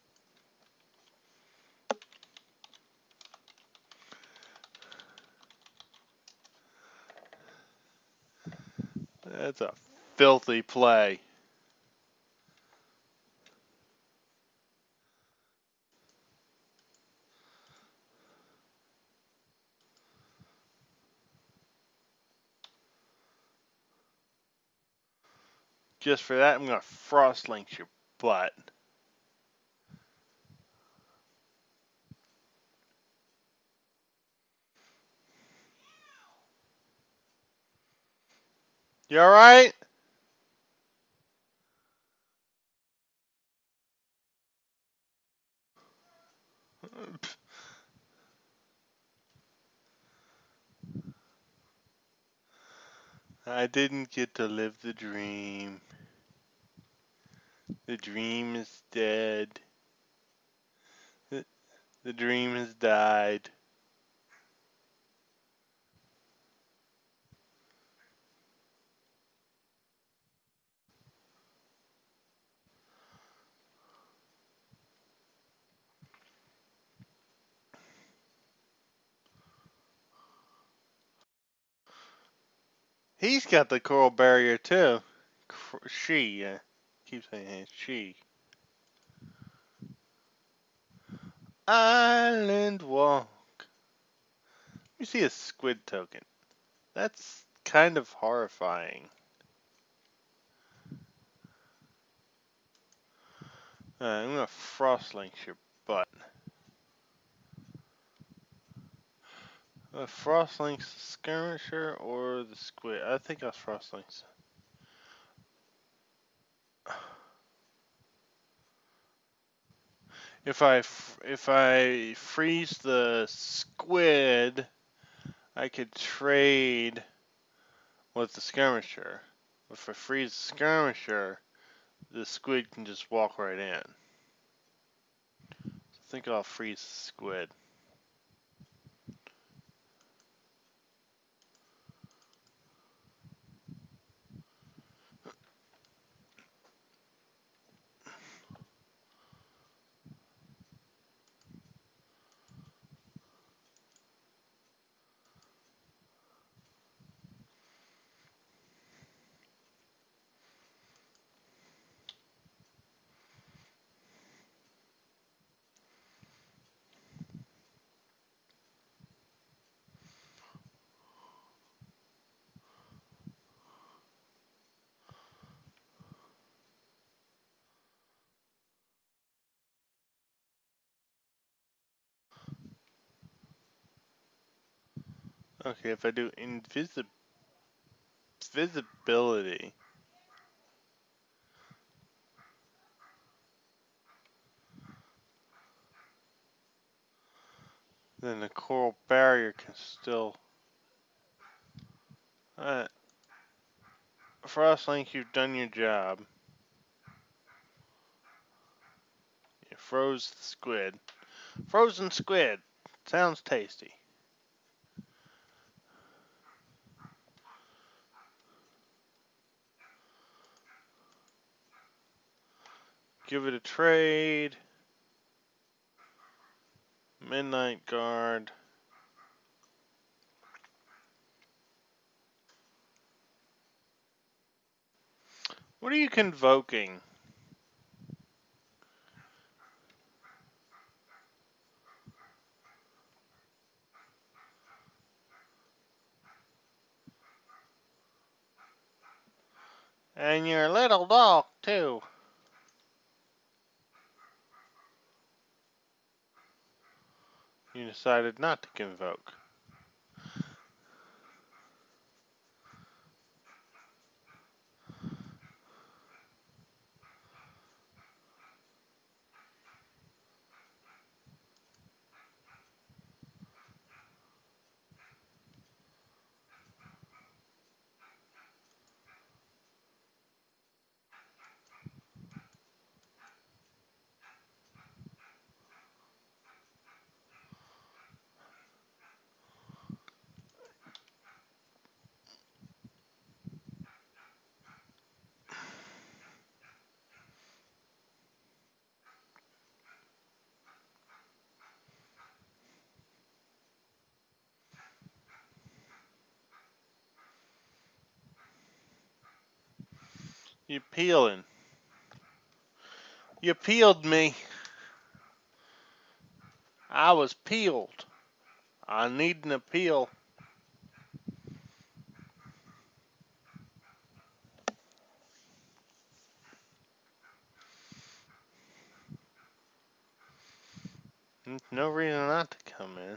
That's a filthy play. Just for that, I'm going to frost lynx your butt. You alright? I didn't get to live the dream. The dream is dead. The dream has died. He's got the coral barrier too. She, keep saying it, she. Island walk. You see a squid token. That's kind of horrifying. I'm gonna frost lynx your butt. A Frostlink's skirmisher or the squid? I think I was Frostlink's. If I freeze the squid, I could trade with the skirmisher. If I freeze the skirmisher, the squid can just walk right in. I think I'll freeze the squid. Okay, if I do invisibility, then the coral barrier can still. Alright, Frostlink, you've done your job. You froze the squid. Frozen squid. Sounds tasty. Give it a trade. Midnight Guard. What are you convoking? And your little dog, too. You decided not to convoke. You peeling. You peeled me. I was peeled. I need an appeal. There's no reason not to come in.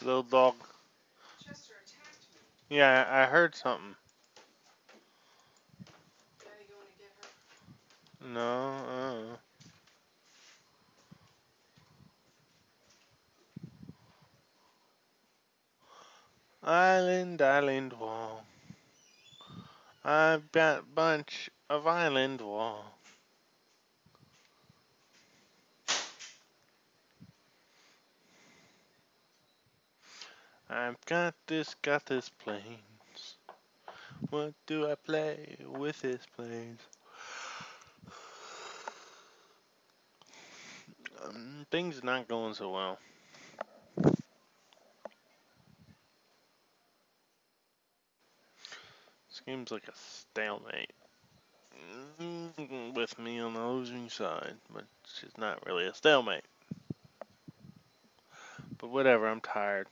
Little dog. Chester attacked me. Yeah, I heard something. Daddy going to get her? No, Island, island wall. I've got a bunch of island wall. I've got this planes. What do I play with this planes? Things not going so well. Seems like a stalemate. With me on the losing side, but it's not really a stalemate. But whatever, I'm tired.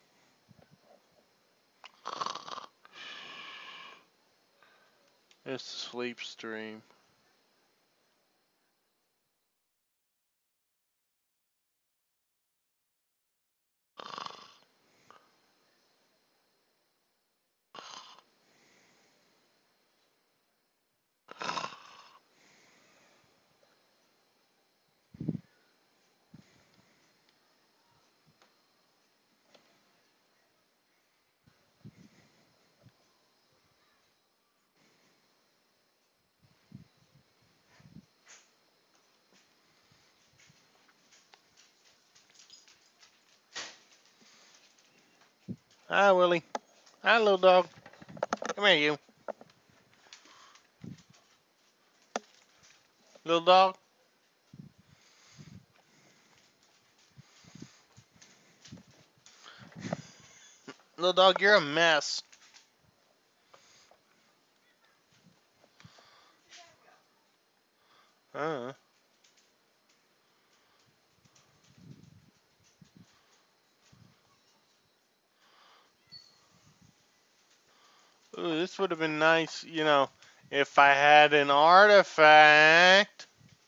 It's a sleep stream. Hi, Willie. Hi, little dog. Come here, you. Little dog. Little dog, you're a mess. Uh. Ooh, this would have been nice, if I had an artifact.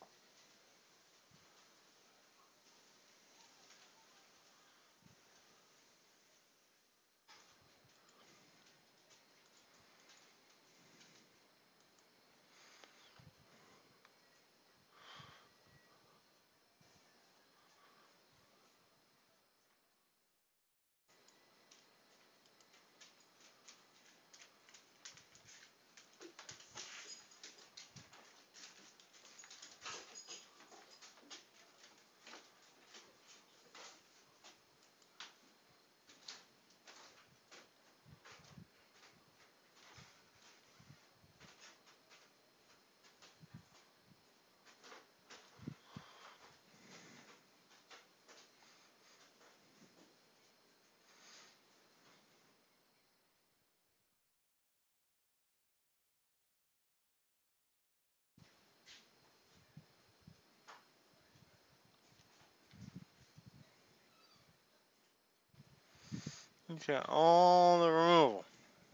He's got all the removal.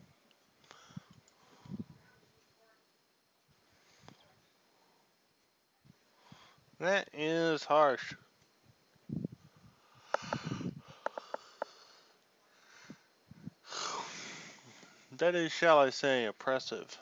That is harsh. That is, shall I say, oppressive.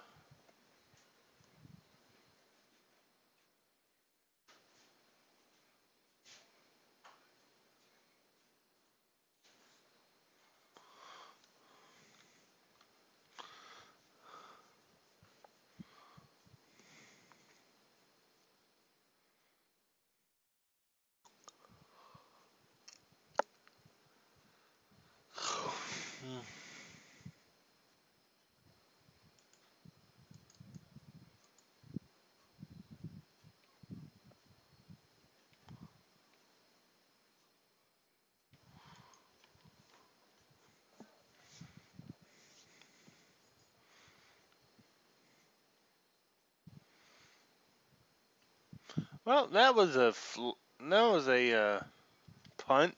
Well, that was a punt.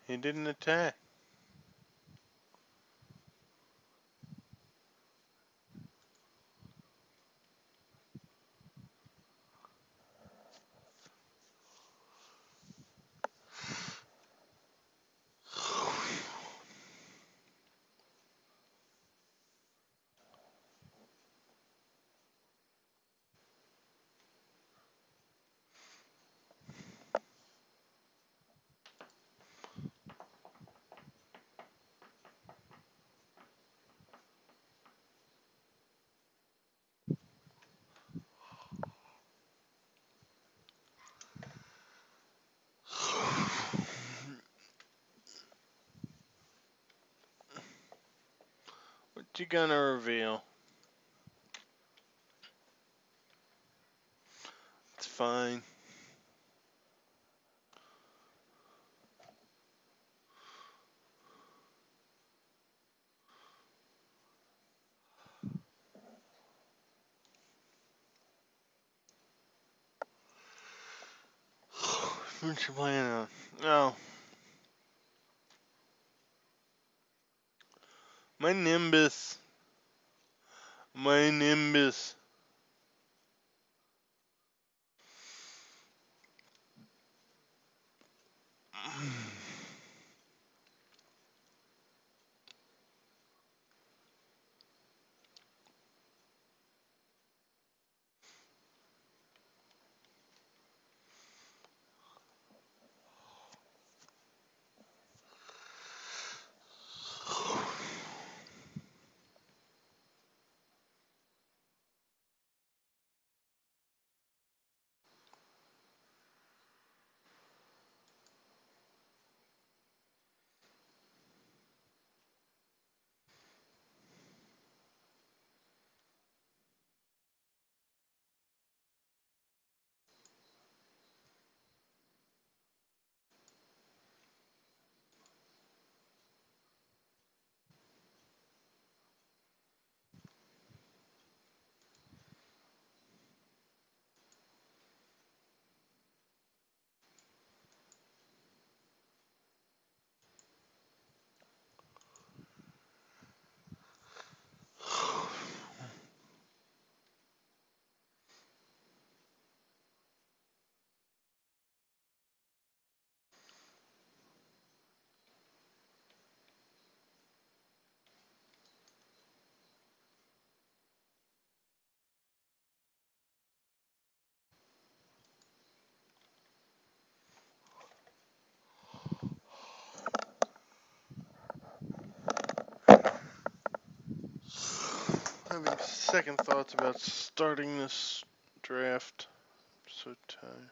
He didn't attack. What you gonna reveal? It's fine. What you playing on? Oh, my Nimbus. My Nimbus. Having second thoughts about starting this draft. I'm so tired.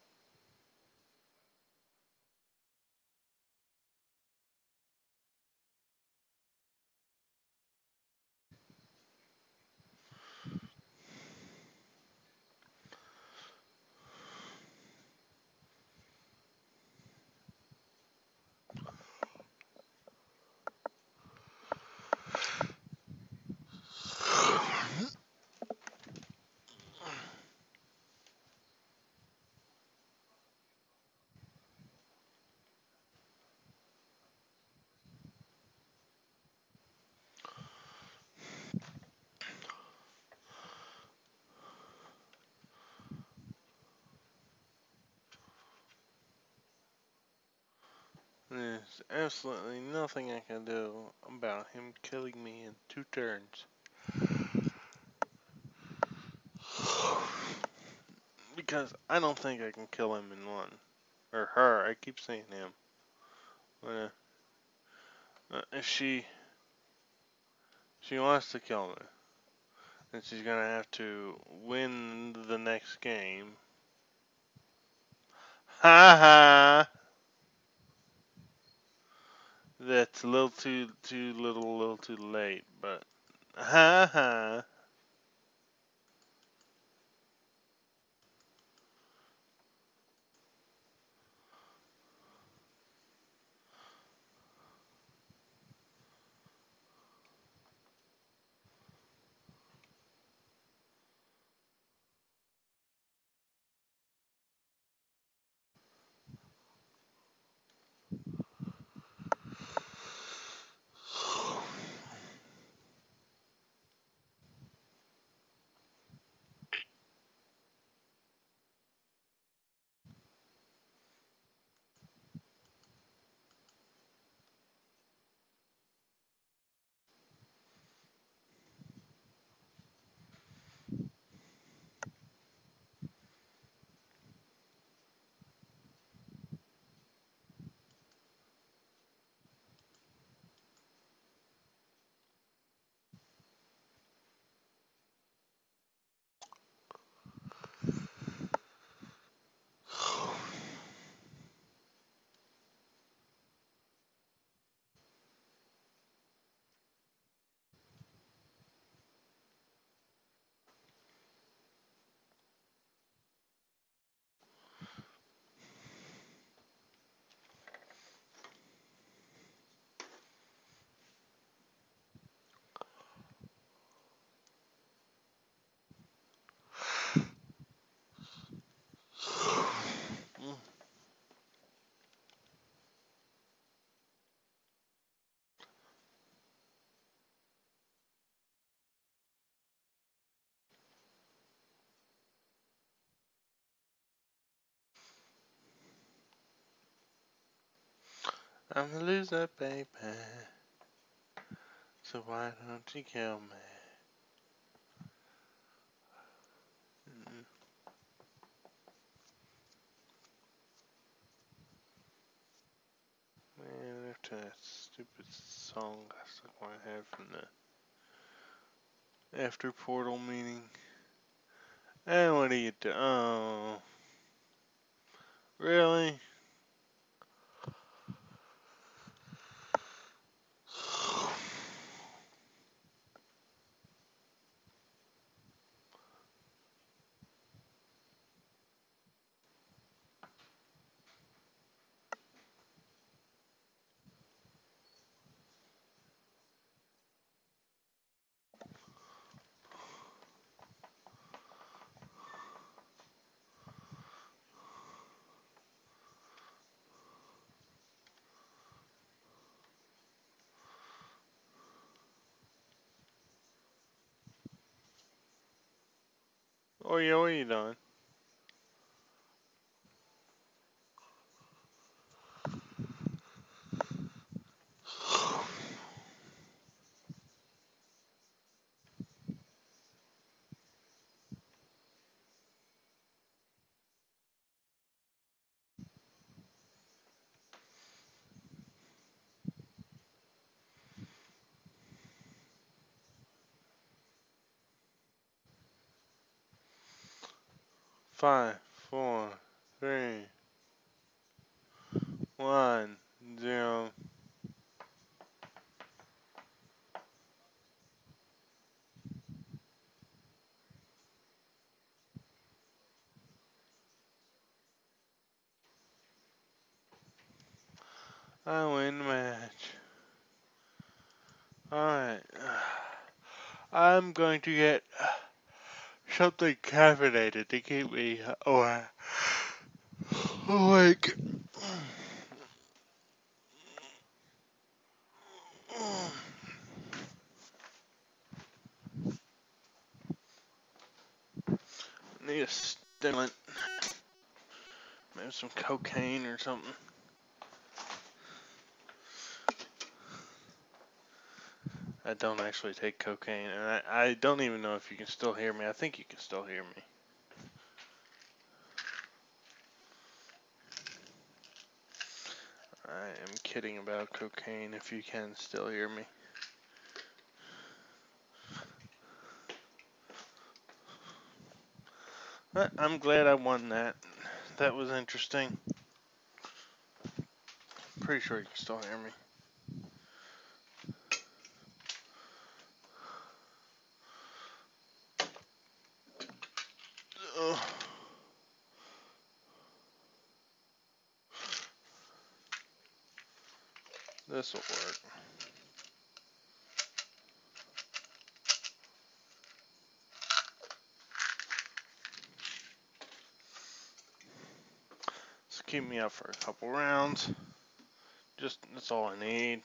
There's absolutely nothing I can do about him killing me in 2 turns. Because I don't think I can kill him in 1. Or her, I keep saying him. But, if she wants to kill me, then she's gonna have to win the next game. Ha ha! That's a little too little, a little too late, but ha ha! I'm a loser, baby. So why don't you kill me? Mm. Man, after that stupid song I stuck my head from the after portal meeting. And what do you do? Oh, really? Oh yeah, what are you doing? Five, four, three, one, zero. I win the match. Alright. I'm going to get something caffeinated to keep me awake. Need a stimulant. Maybe some cocaine or something. I don't actually take cocaine, and I don't even know if you can still hear me. I think you can still hear me. I am kidding about cocaine if you can still hear me. But I'm glad I won that. That was interesting. Pretty sure you can still hear me. Ugh. This'll work. Just keep me up for a couple rounds. Just, that's all I need.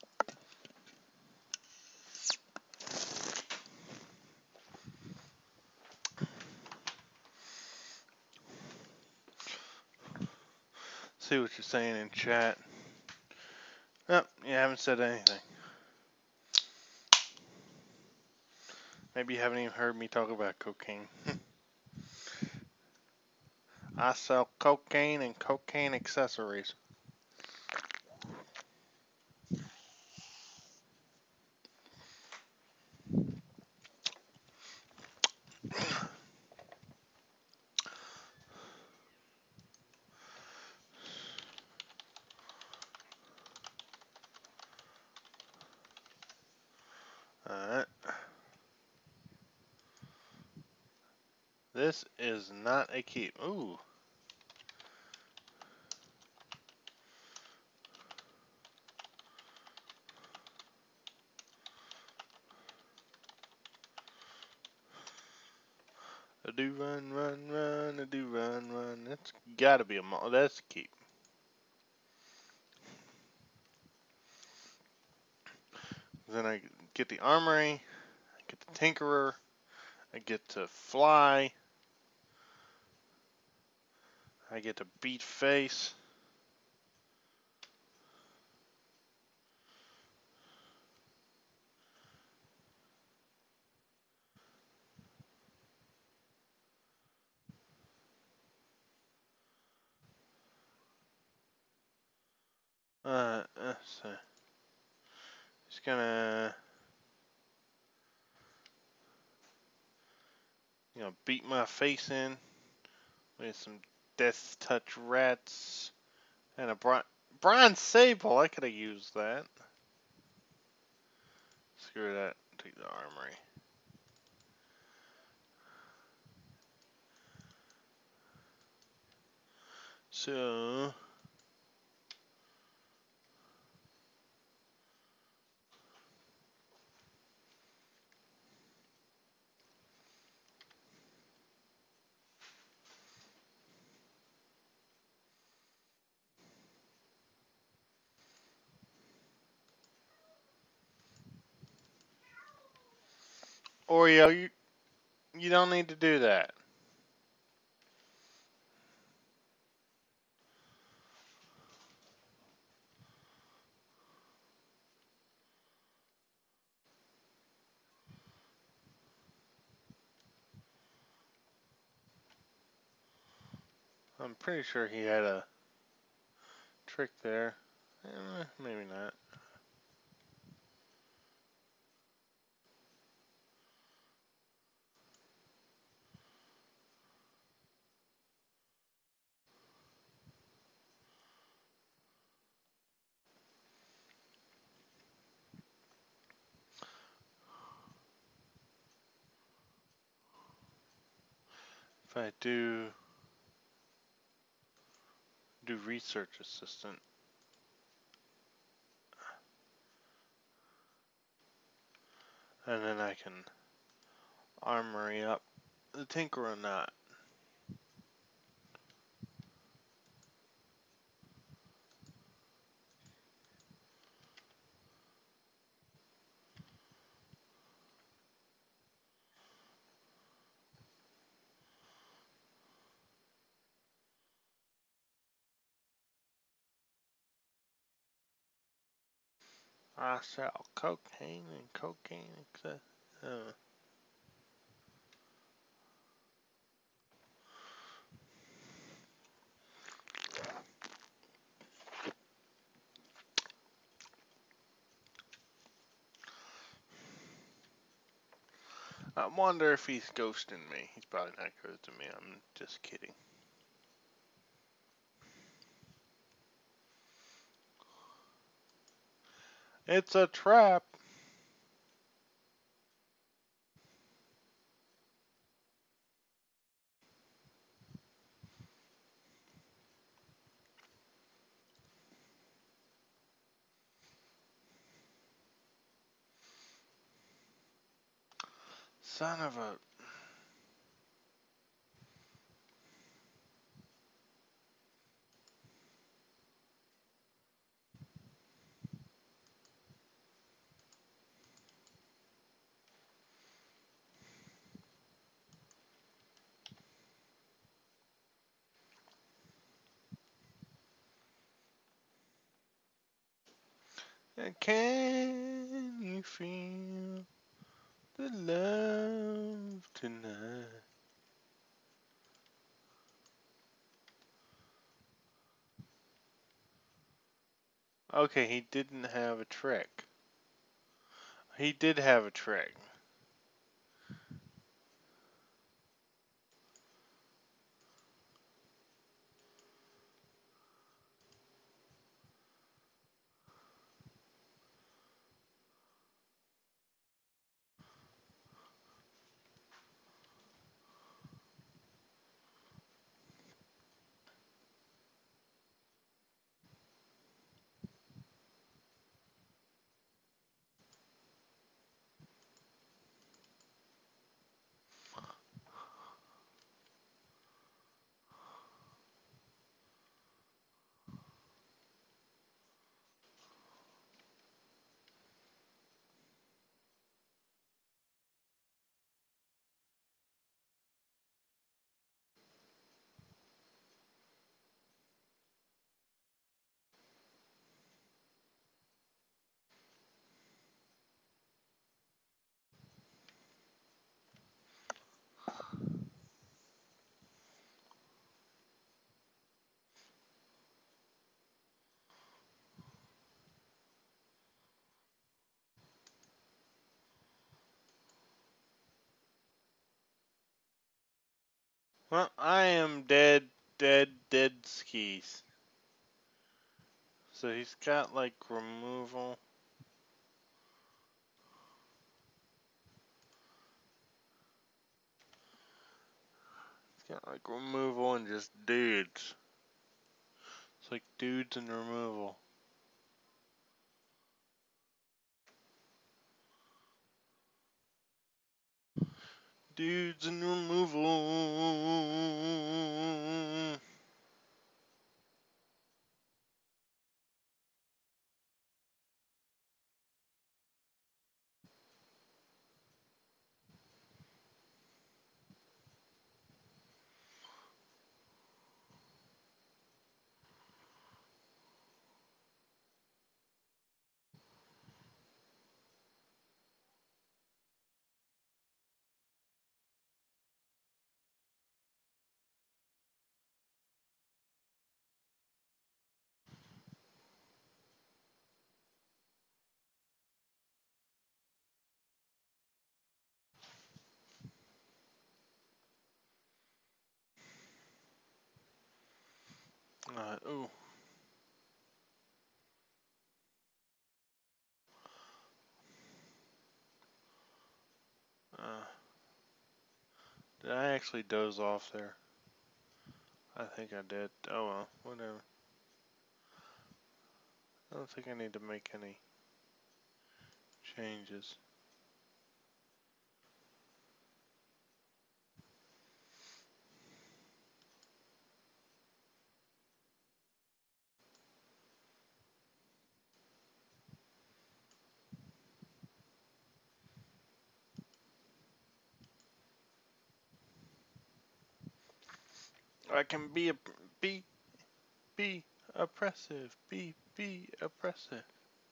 See what you're saying in chat. Nope, you haven't said anything. Maybe you haven't even heard me talk about cocaine. I sell cocaine and cocaine accessories. Alright. This is not a keep. Ooh. A do run, run, run, a do run, run. That's gotta be that's a keep. Then I get the armory, I get the tinkerer, I get to fly, I get to beat face. So just gonna, beat my face in with some Death Touch Rats and a Bronze Sable. I could have used that. Screw that. Take the armory. So Oreo, you don't need to do that. I'm pretty sure he had a trick there. Maybe not. If I do research assistant, and then I can armory up the Tinker or not. I sell cocaine and cocaine. I wonder if he's ghosting me. He's probably not ghosting me. I'm just kidding. It's a trap. Son of a... Can you feel the love tonight? Okay, he didn't have a trick. He did have a trick. Well, I am dead skis. So he's got like removal. He's got like removal and just dudes. It's like dudes and removal. Dudes and removal. Ooh. Uh, did I actually doze off there? I think I did. Oh well, whatever. I don't think I need to make any changes. I can be be oppressive. Be oppressive.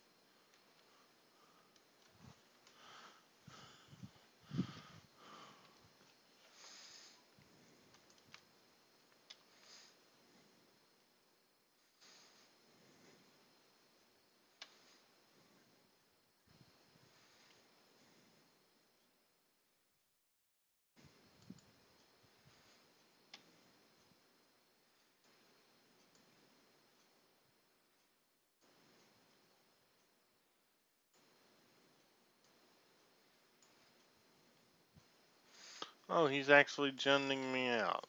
Oh, he's actually gunning me out.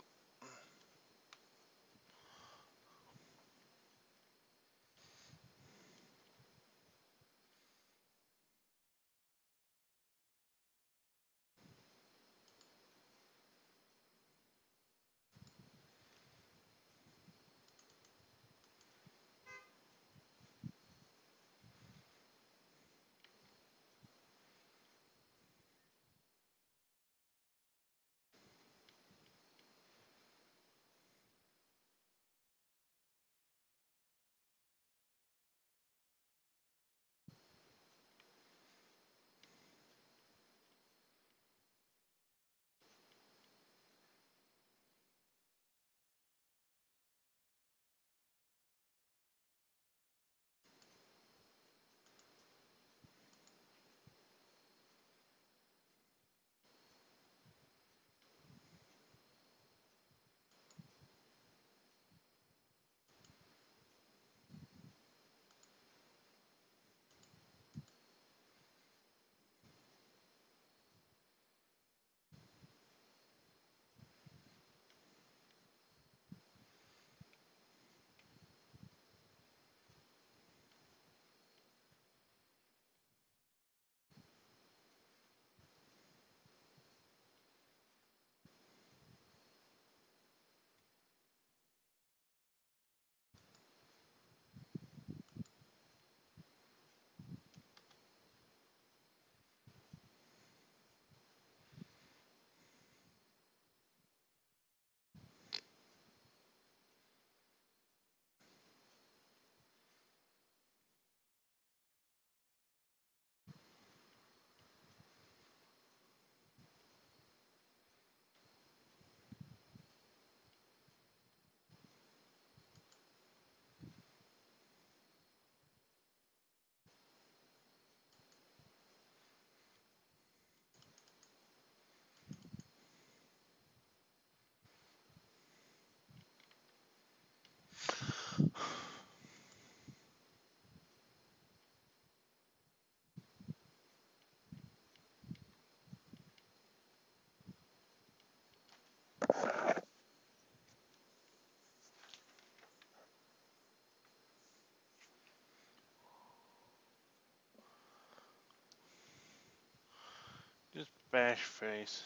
Bash face.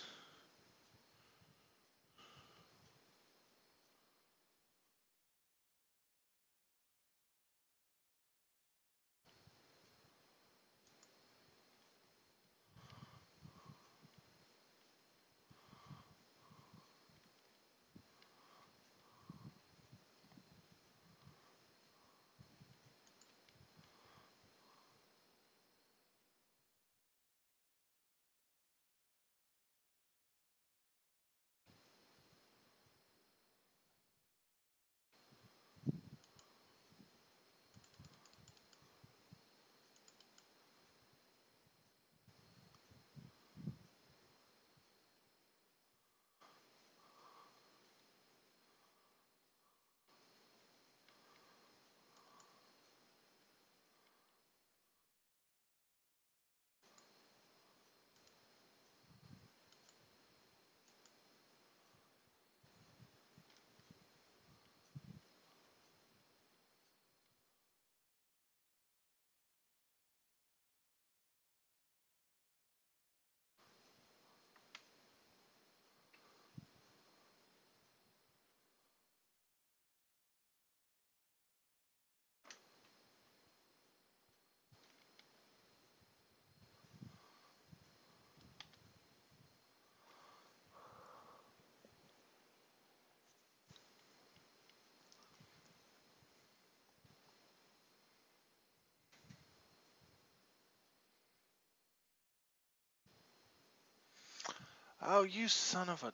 Oh, you son of a...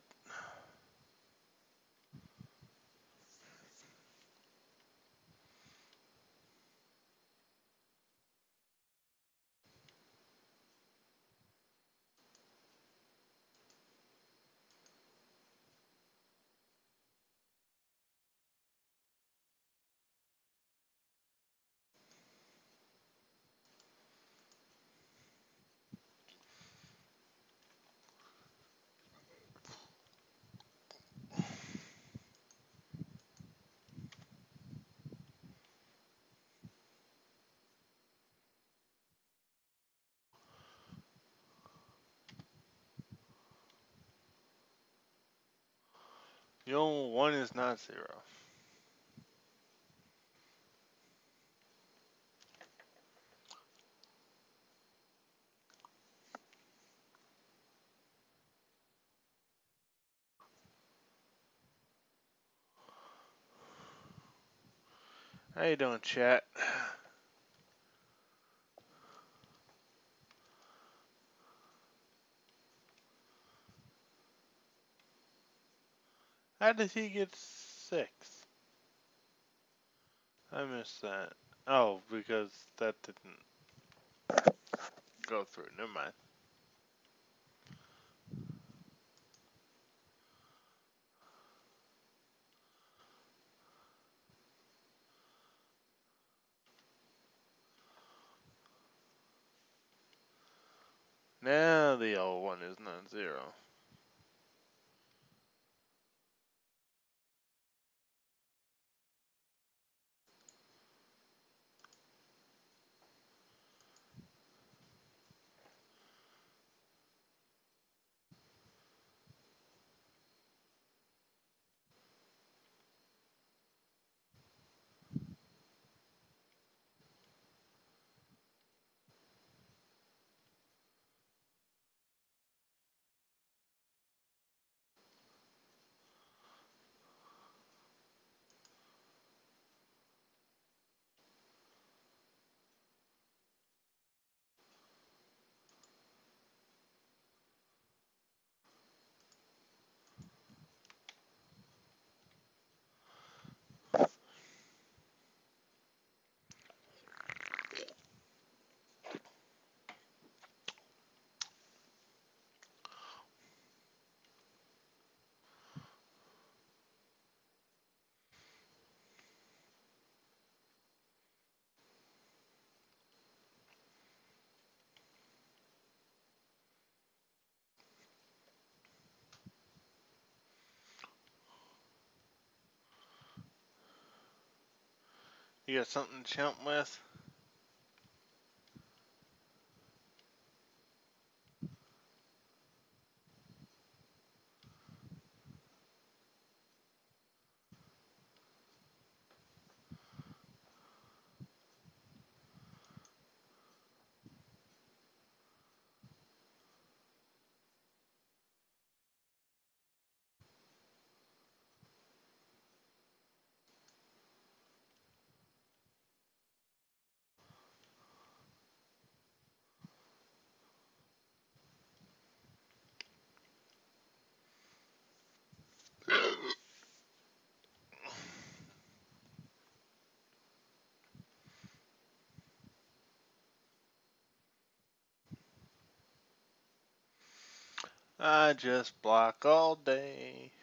Your 1 is not 0. How you doing, chat? How did he get 6? I missed that. Oh, because that didn't go through. Never mind. Now the old 1 is not 0. You got something to chump with? I just block all day.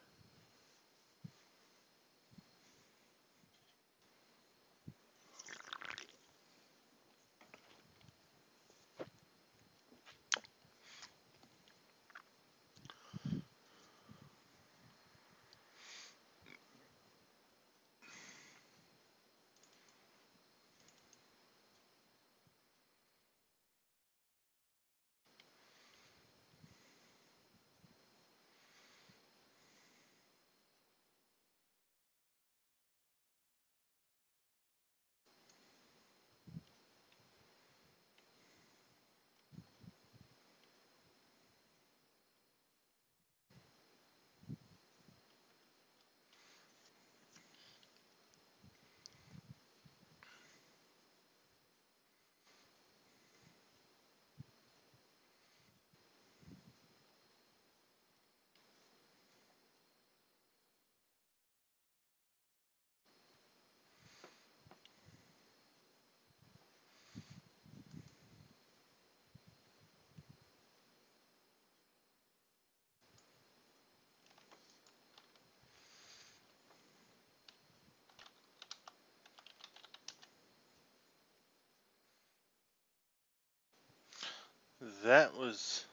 That was...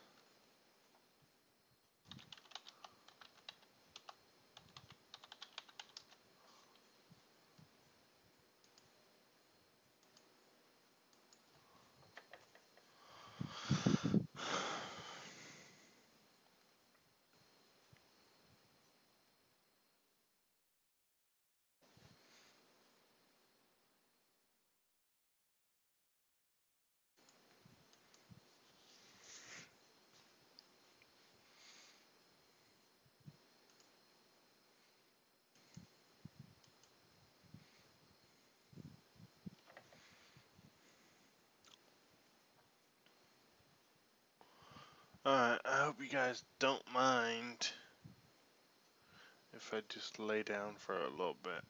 Alright, I hope you guys don't mind if I just lay down for a little bit.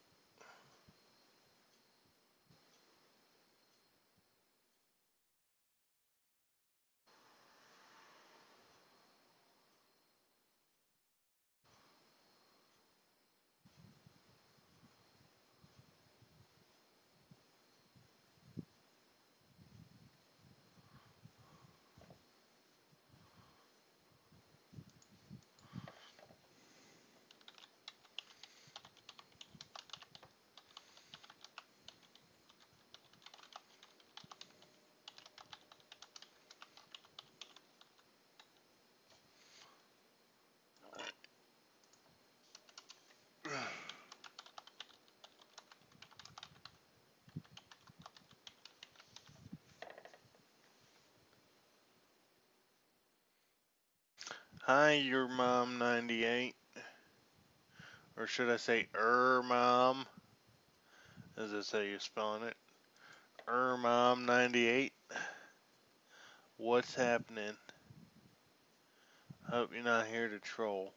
Hi, your mom 98. Or should I say mom? As I say, you're spelling it. Mom 98. What's happening? Hope you're not here to troll.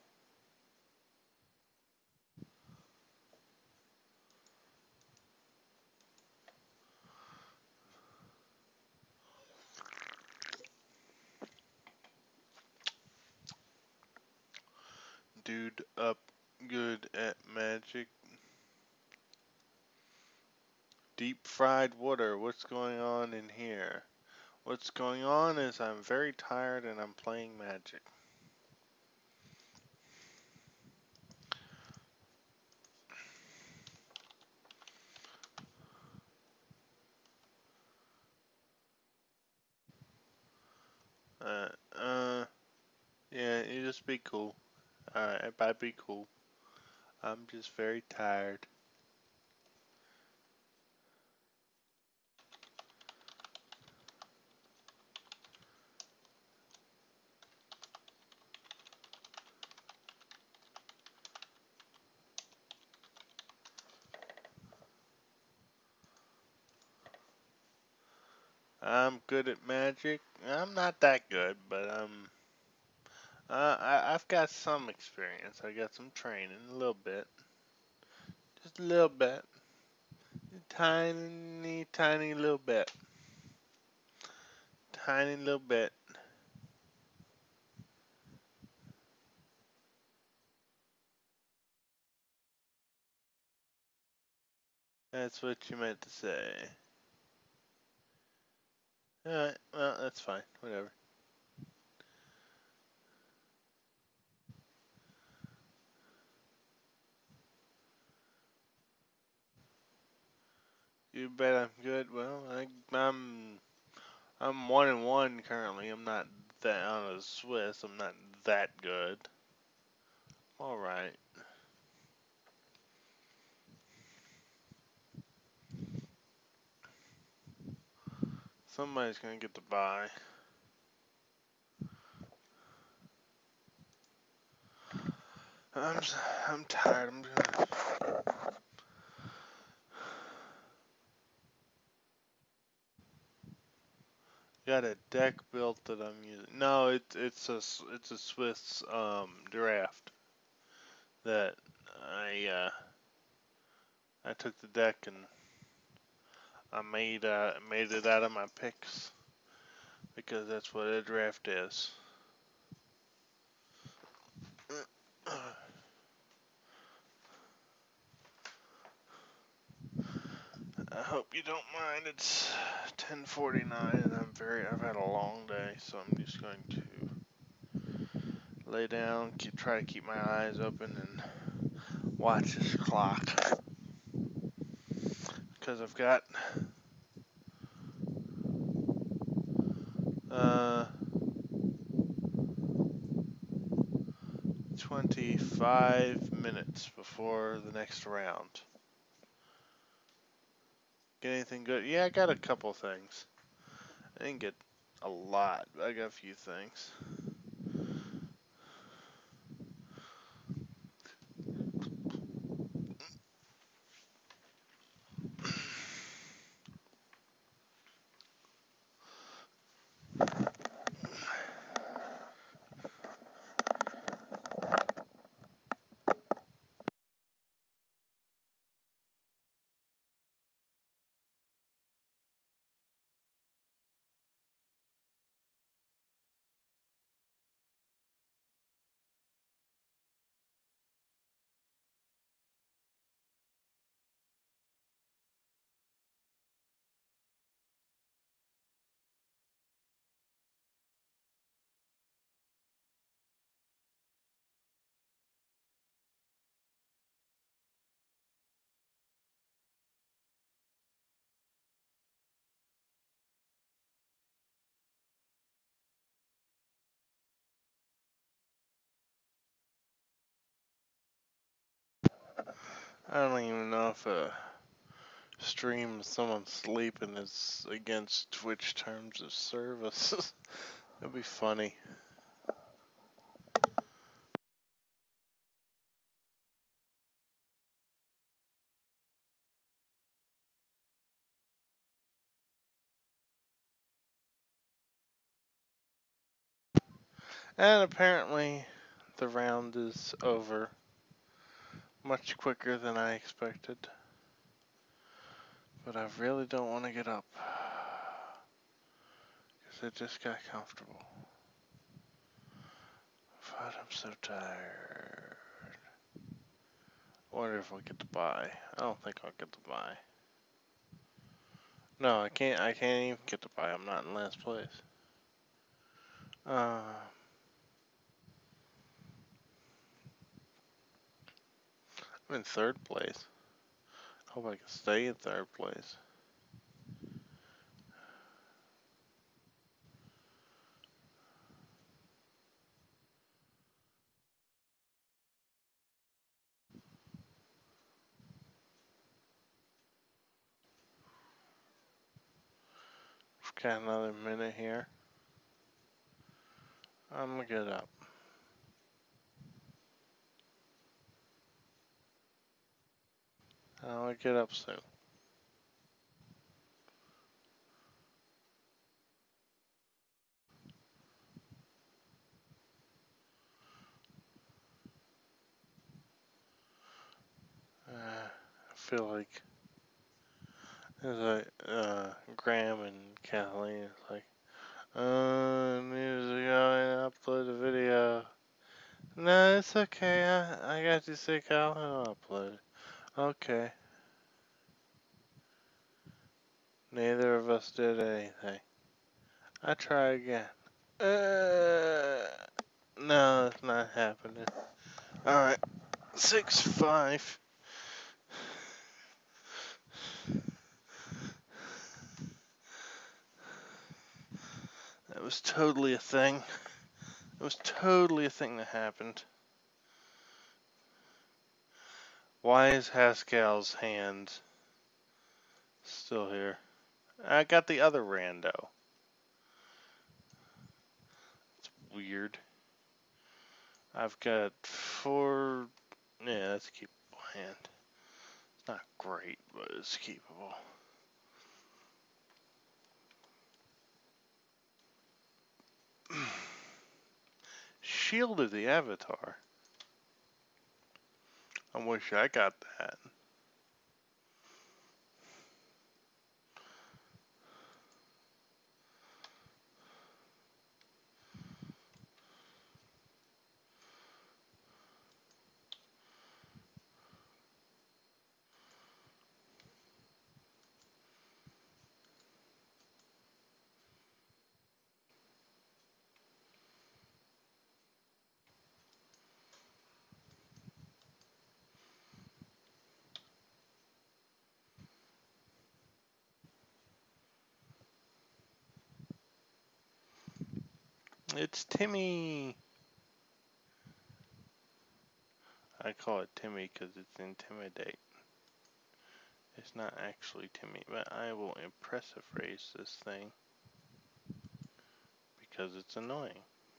Dude up good at magic. Deep fried water. What's going on in here? What's going on is I'm very tired and I'm playing magic. Uh, uh, yeah, you just be cool. Alright, bye, be cool. I'm just very tired. I'm good at magic. I'm not that good, but I've got some experience. I got some training, a little bit. Just a little bit. Tiny, tiny little bit. Tiny little bit. That's what you meant to say. Alright, well, that's fine. Whatever. You bet I'm good. Well, I'm 1-1 currently. I'm not that on a Swiss. I'm not that good. All right. Somebody's gonna get the bye. I'm I'm tired. I'm gonna got a deck built that I'm using. No, it's a Swiss draft that I took the deck and I made it out of my picks because that's what a draft is. I hope you don't mind. It's 10:49 and I've had a long day, so I'm just going to lay down, try to keep my eyes open and watch this clock because I've got uh 25 minutes before the next round. Get anything good? Yeah, I got a couple things. I didn't get a lot, but I got a few things. I don't even know if a stream of someone sleeping is against Twitch terms of service. That'd be funny. And apparently, the round is over much quicker than I expected. But I really don't want to get up. Because I just got comfortable. But I'm so tired. I wonder if I'll get the bye. I don't think I'll get the bye. No, I can't even get the bye. I'm not in last place. I'm in third place. Hope I can stay in third place. We've got another minute here. I'm gonna get up. I'll get up soon. I feel like there's Graham and Kathleen. It's like, needs to go and upload a video. No, it's okay. I got you sick. I'll upload it. Okay. Neither of us did anything. I try again. No, it's not happening. Alright, 6-5. That was totally a thing. It was totally a thing that happened. Why is Haskell's hand still here? I got the other rando. It's weird. I've got 4. Yeah, that's a keepable hand. It's not great, but it's keepable. Shield of the Avatar. I wish I got that. It's Timmy. I call it Timmy because it's intimidate. It's not actually Timmy, but I will impressive phrase this thing because it's annoying.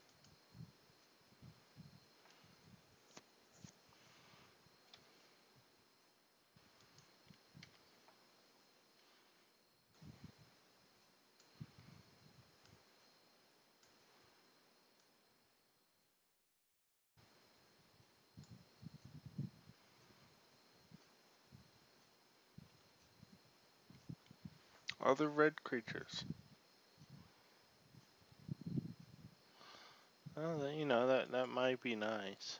Other red creatures. Oh, you know, that might be nice.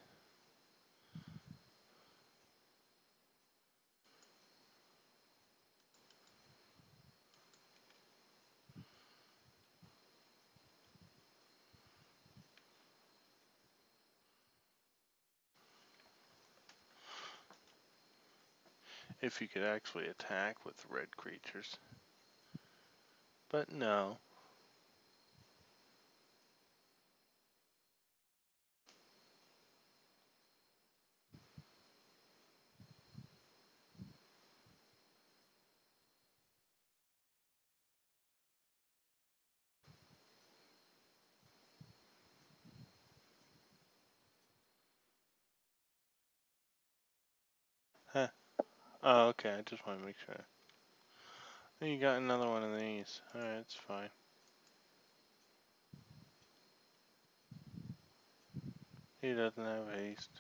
If you could actually attack with red creatures. But no. Huh. Oh, okay, I just want to make sure. You got another one of these. Alright, it's fine. He doesn't have haste.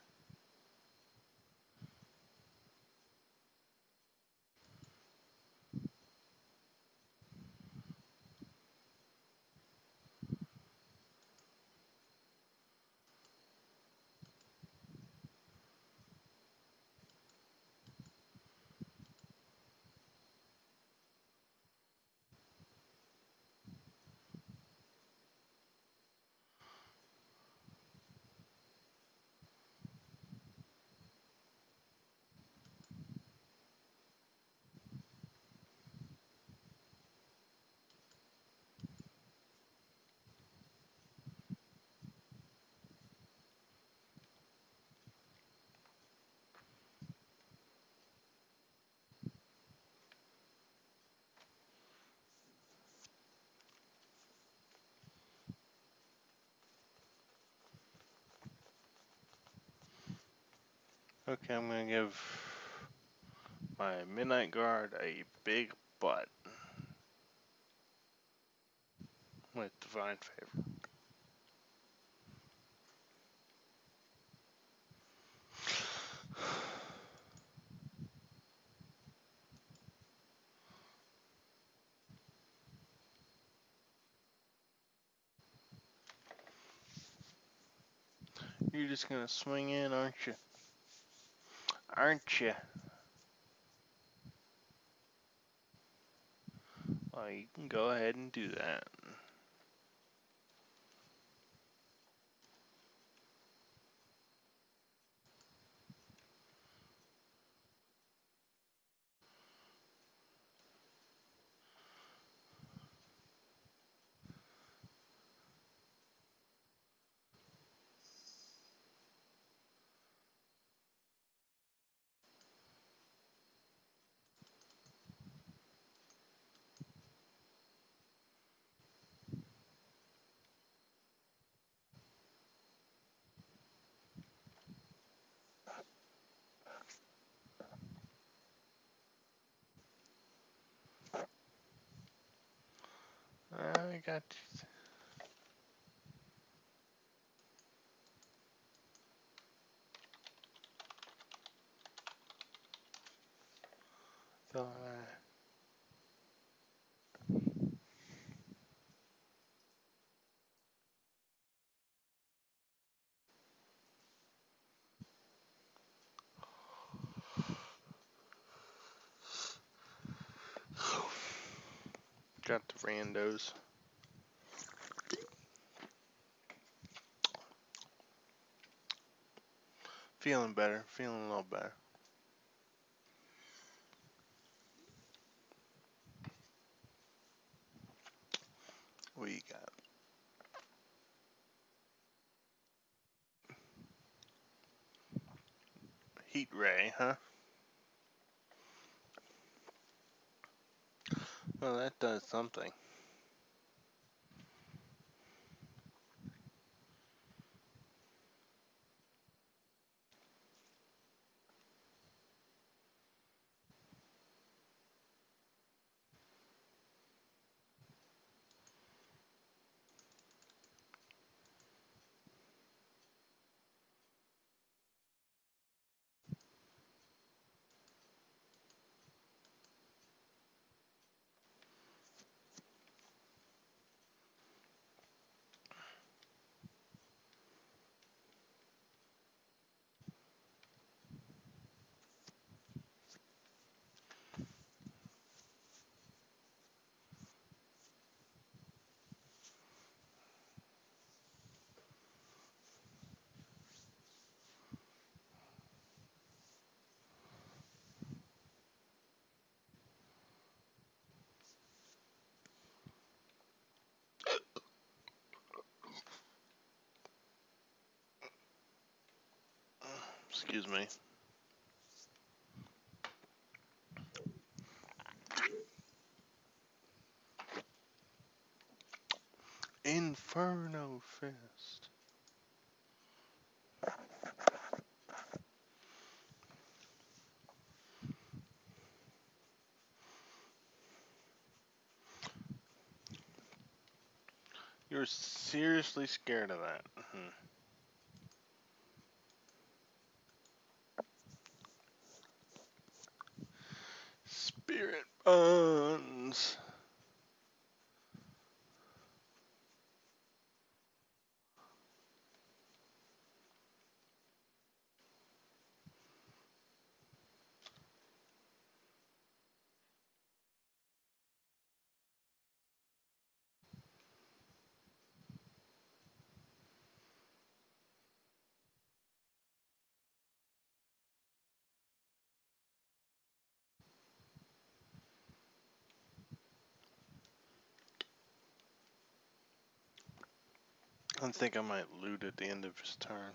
Okay, I'm gonna give my Midnight Guard a big butt with Divine Favor. You're just gonna swing in, aren't you? Aren't you? Well, you can go ahead and do that. I got the got the randos. Feeling better. Feeling a little better. What you got? Heat ray, huh? Well, that does something. Excuse me. Inferno Fist. You're seriously scared of that. Spirit buns. I think I might loot at the end of his turn.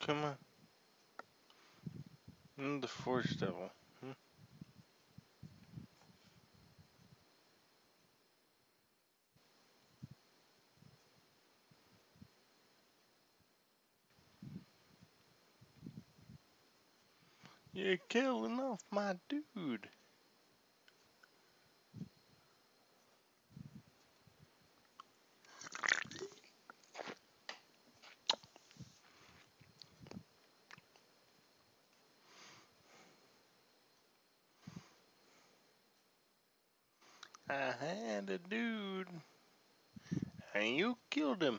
Come on. The Force Devil. You're killing off my dude. I had a dude, and you killed him.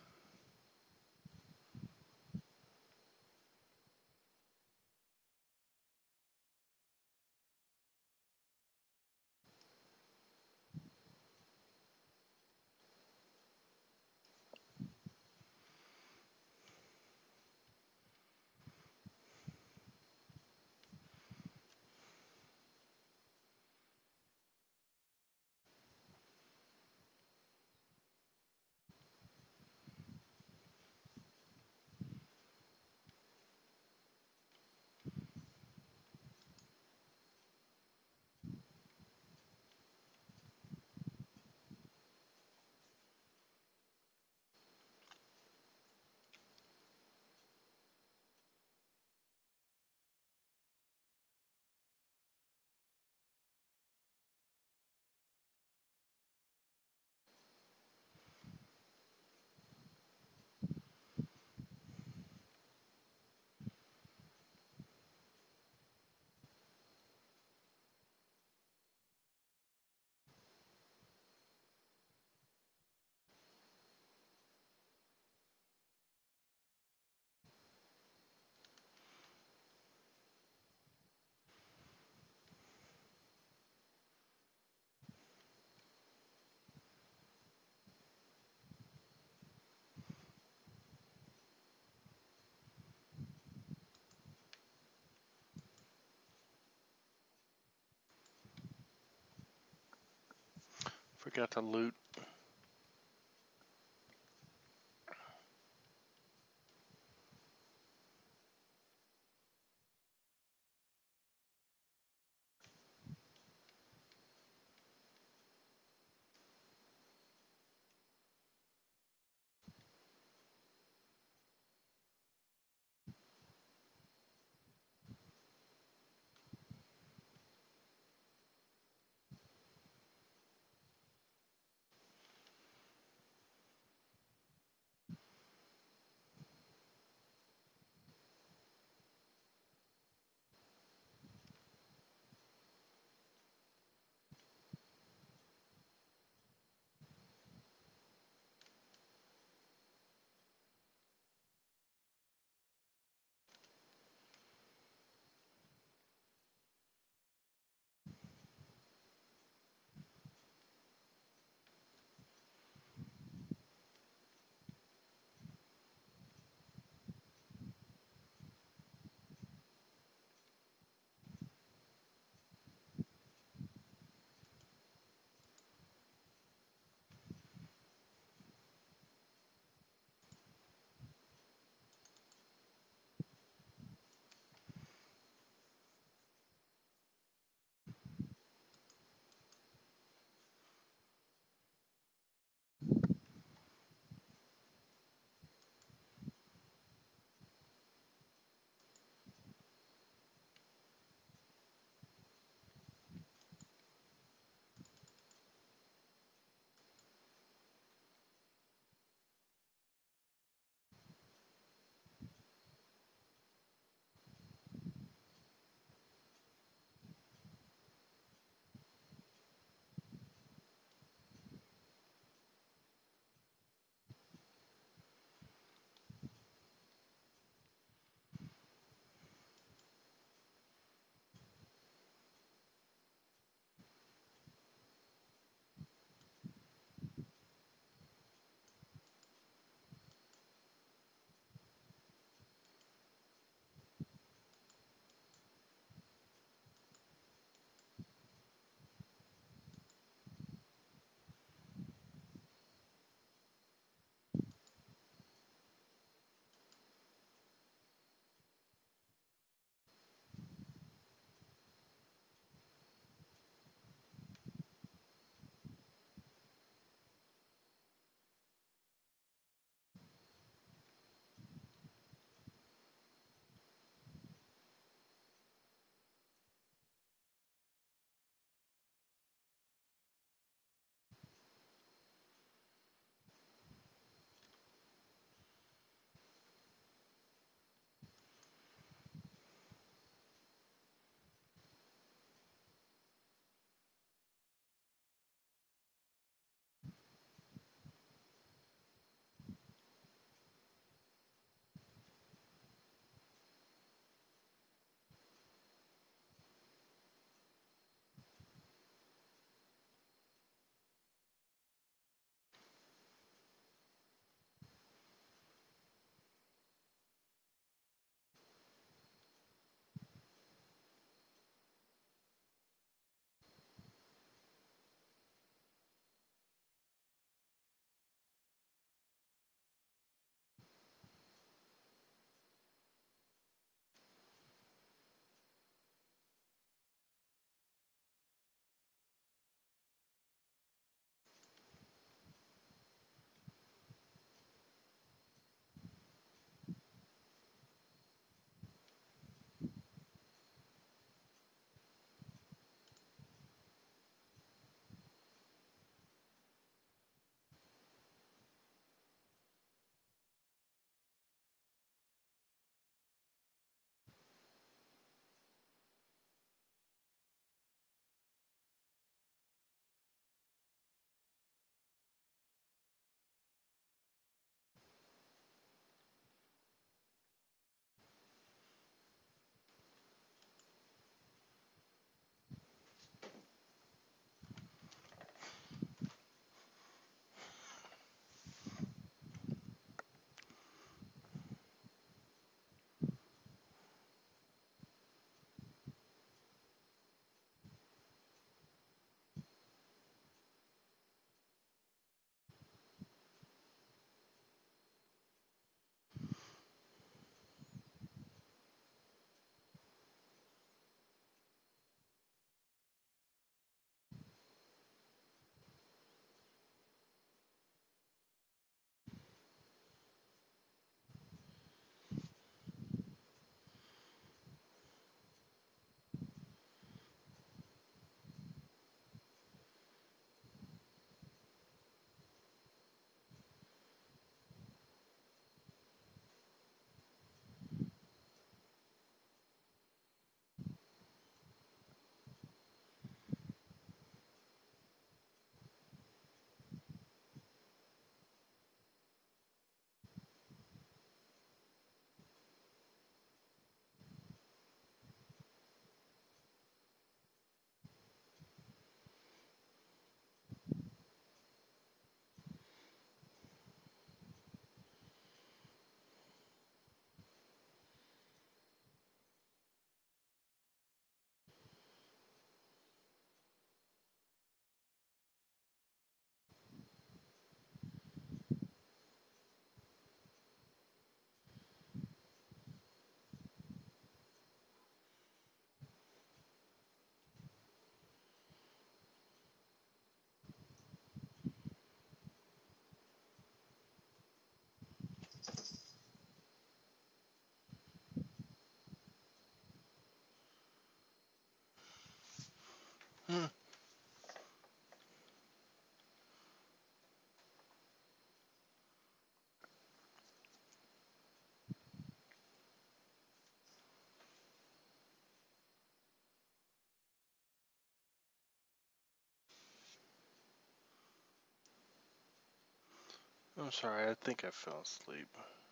Forgot to loot. I'm sorry, I think I fell asleep.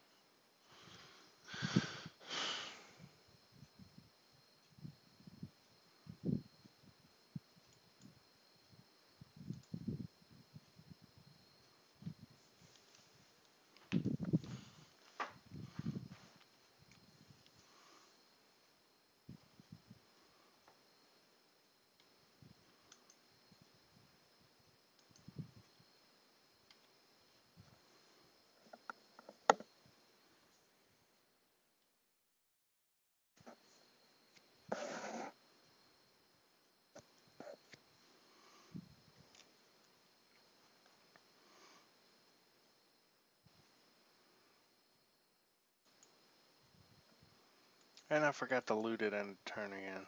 And I forgot to loot it and turn again.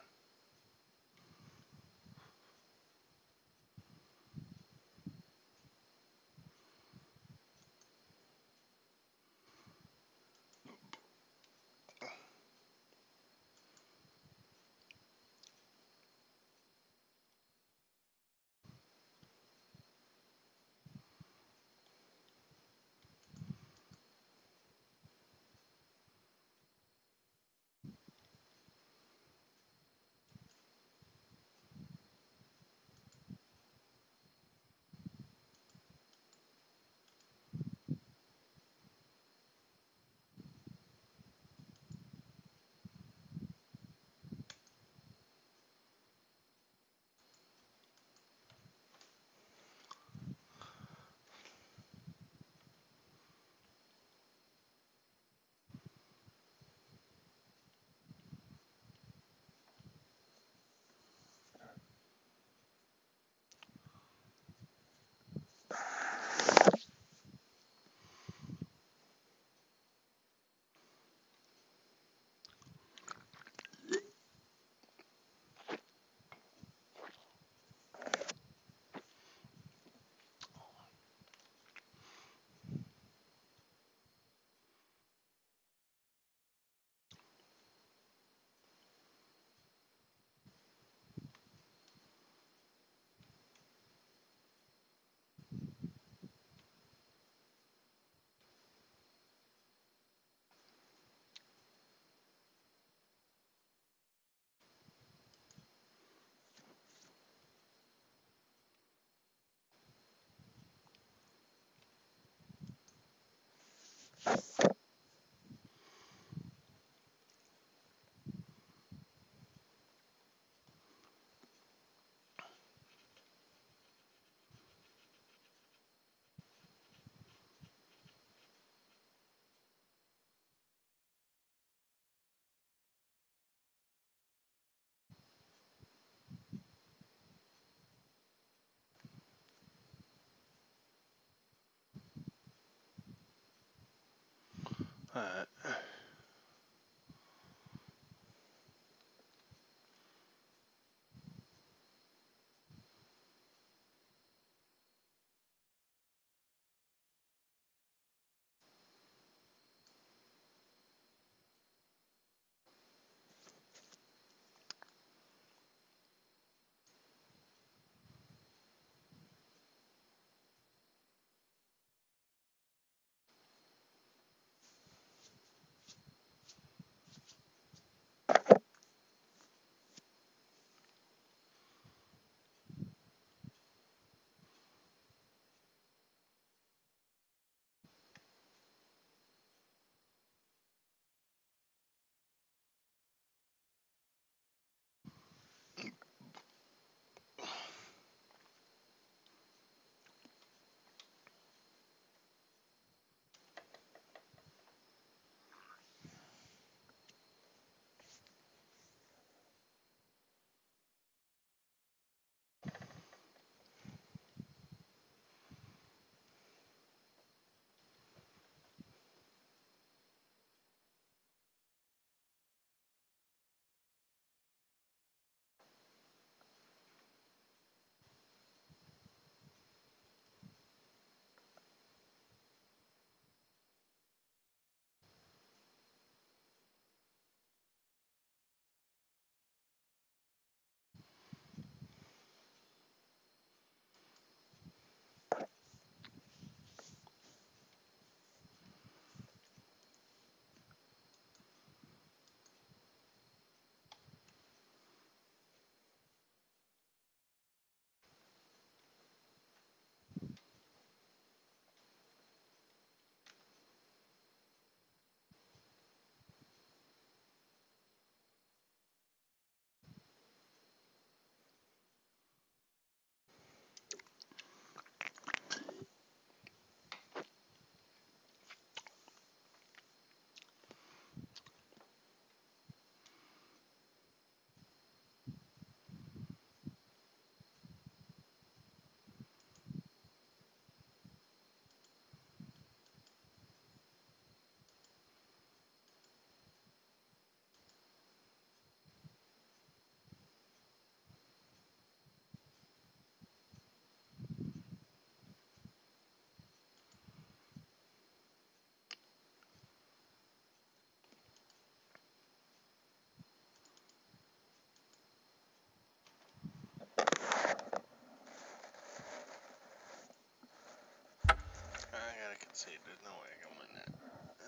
Let's see, there's no way I can win that.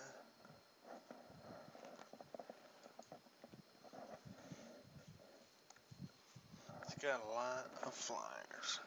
It's got a lot of flyers.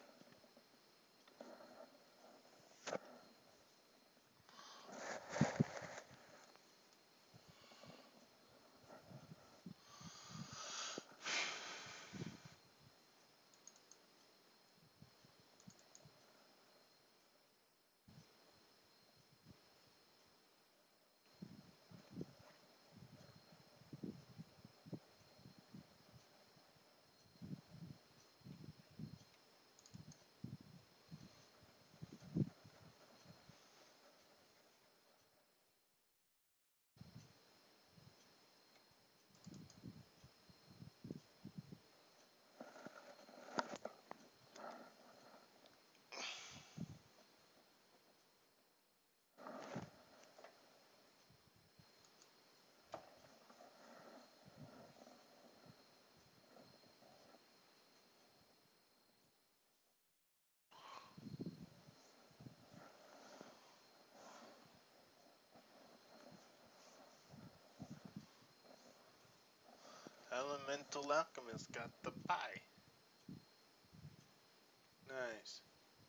Elemental Alchemist got the pie. Nice.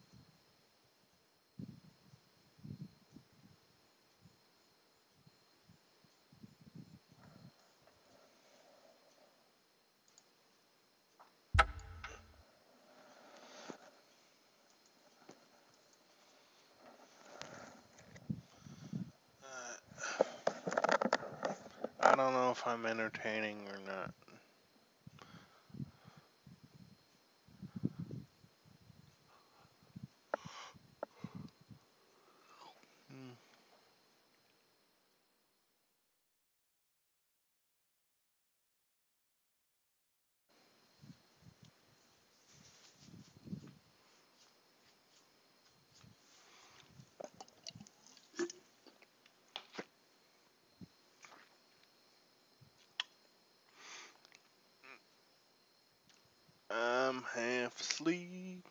I don't know if I'm entertaining or not. I'm half asleep.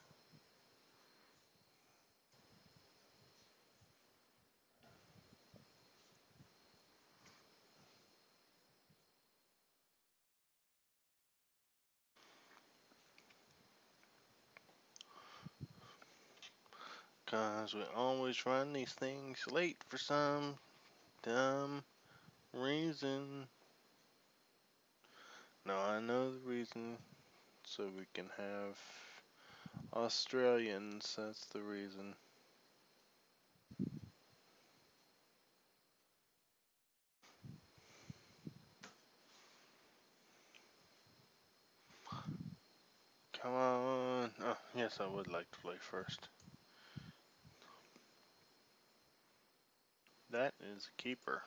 Cause we always run these things late for some dumb reason. No, I know the reason. So we can have Australians, that's the reason. Come on. Oh, yes, I would like to play first. That is a keeper.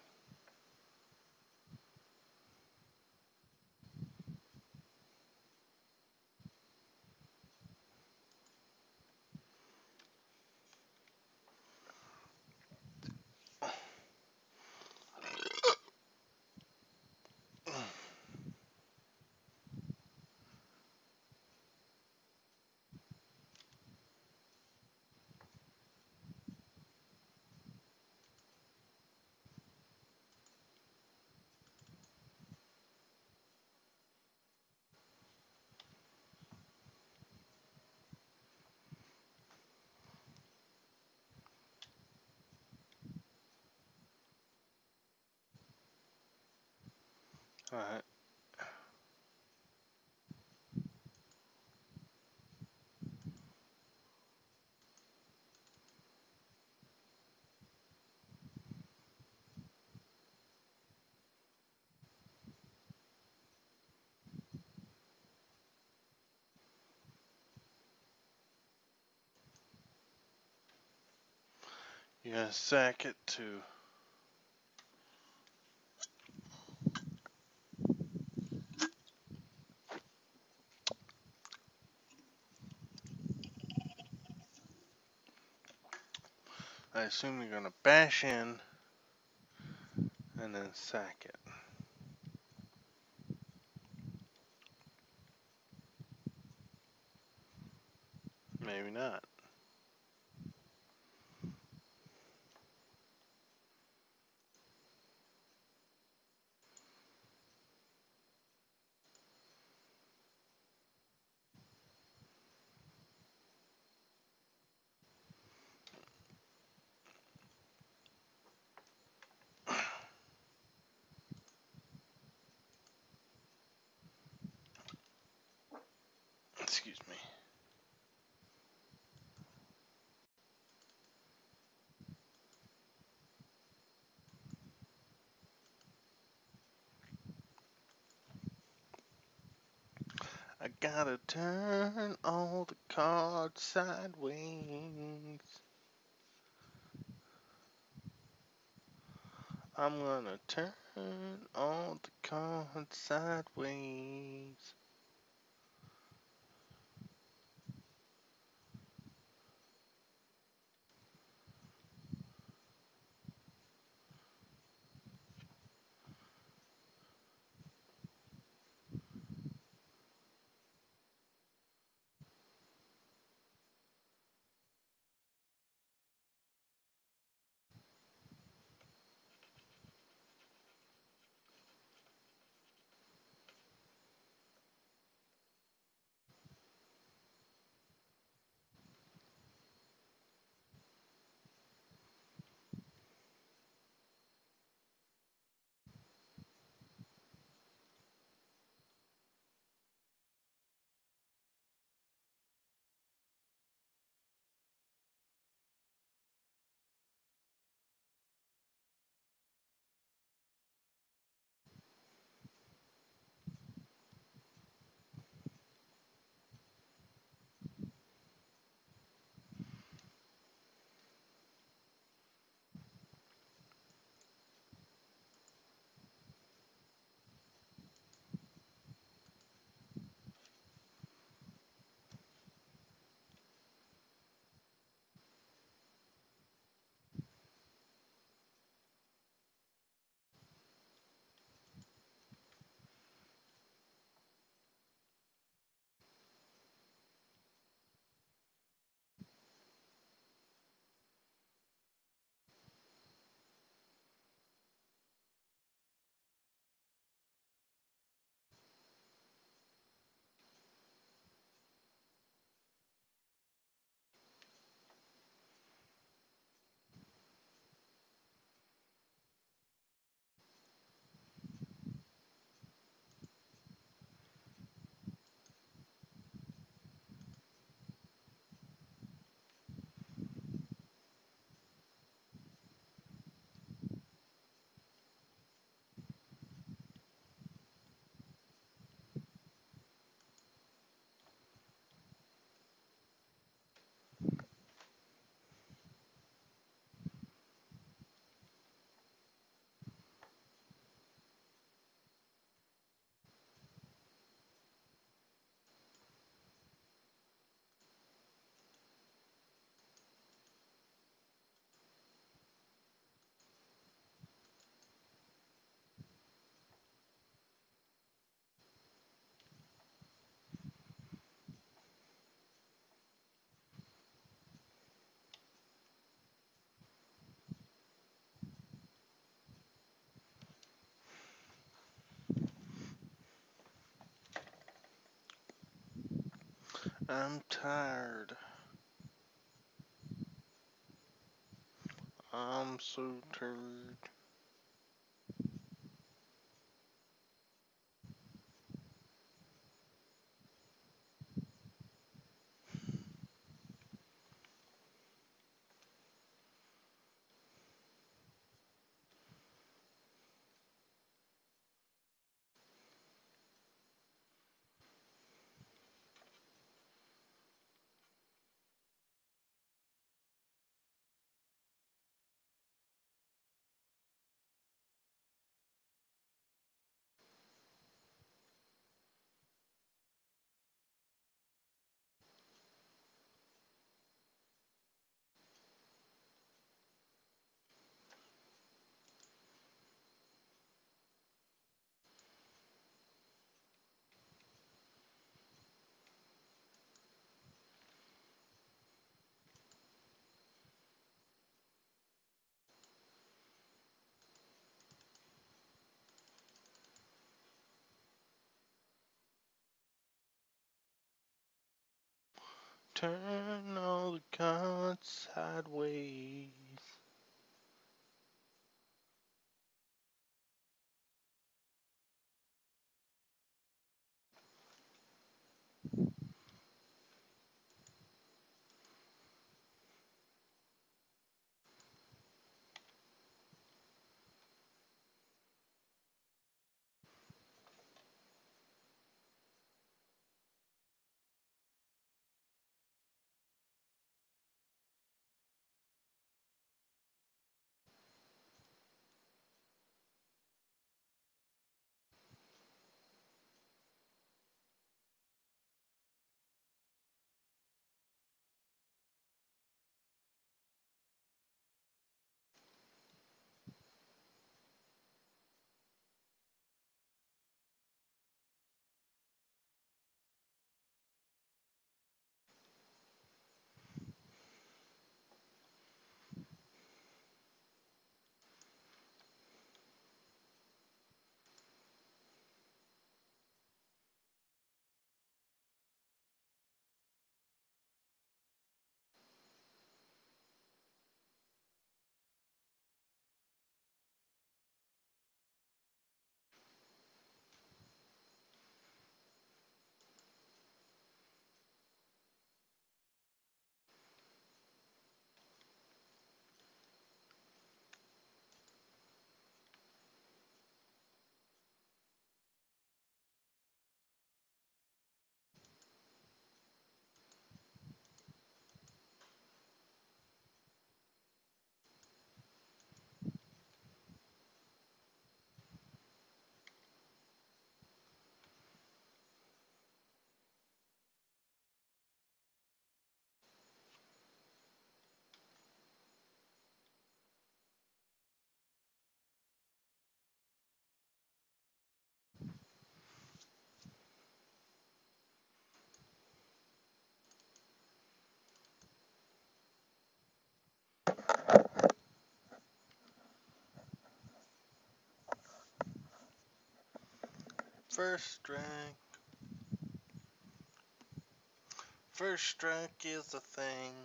Alright. You gotta sack it too. I assume you're gonna bash in and then sack it. Maybe not. I gotta turn all the cards sideways. I'm gonna turn all the cards sideways. I'm tired. I'm so tired. Turn all the cards sideways. First strike. First strike is the thing.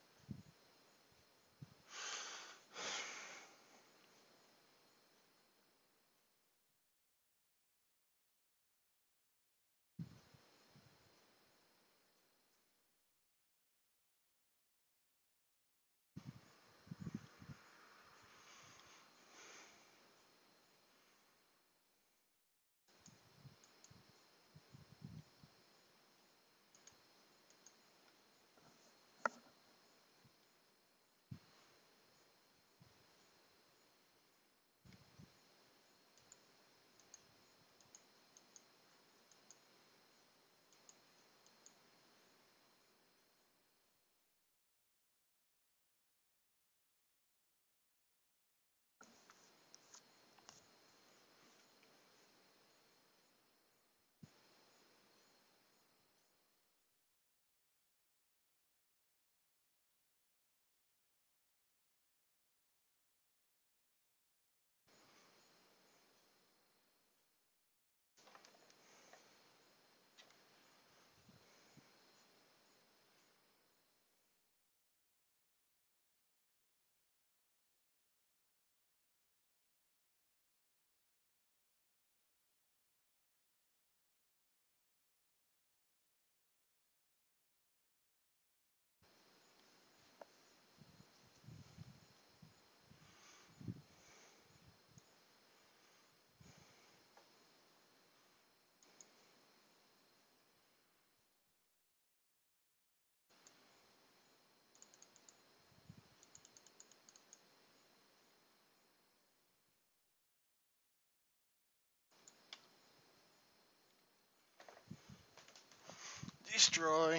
Destroy.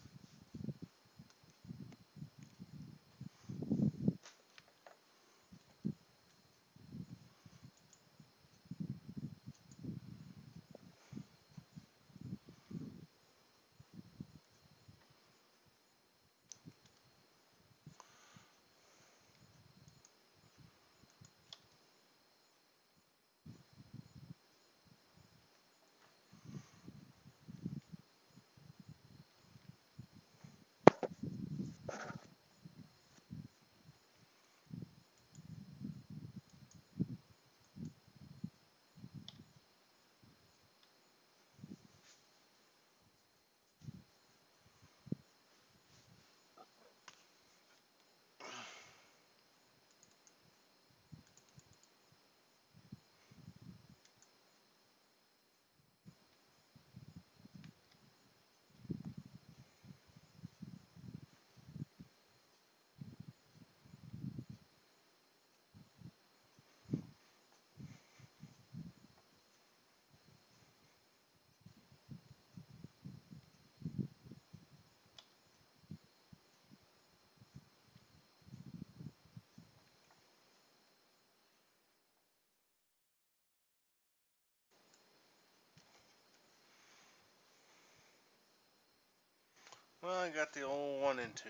Well, I got the old 1 and 2.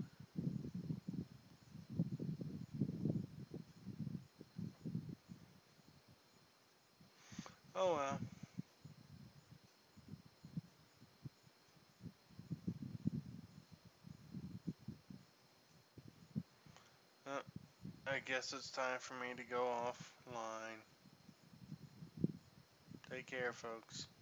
Oh well. Uh, I guess it's time for me to go offline. Take care, folks.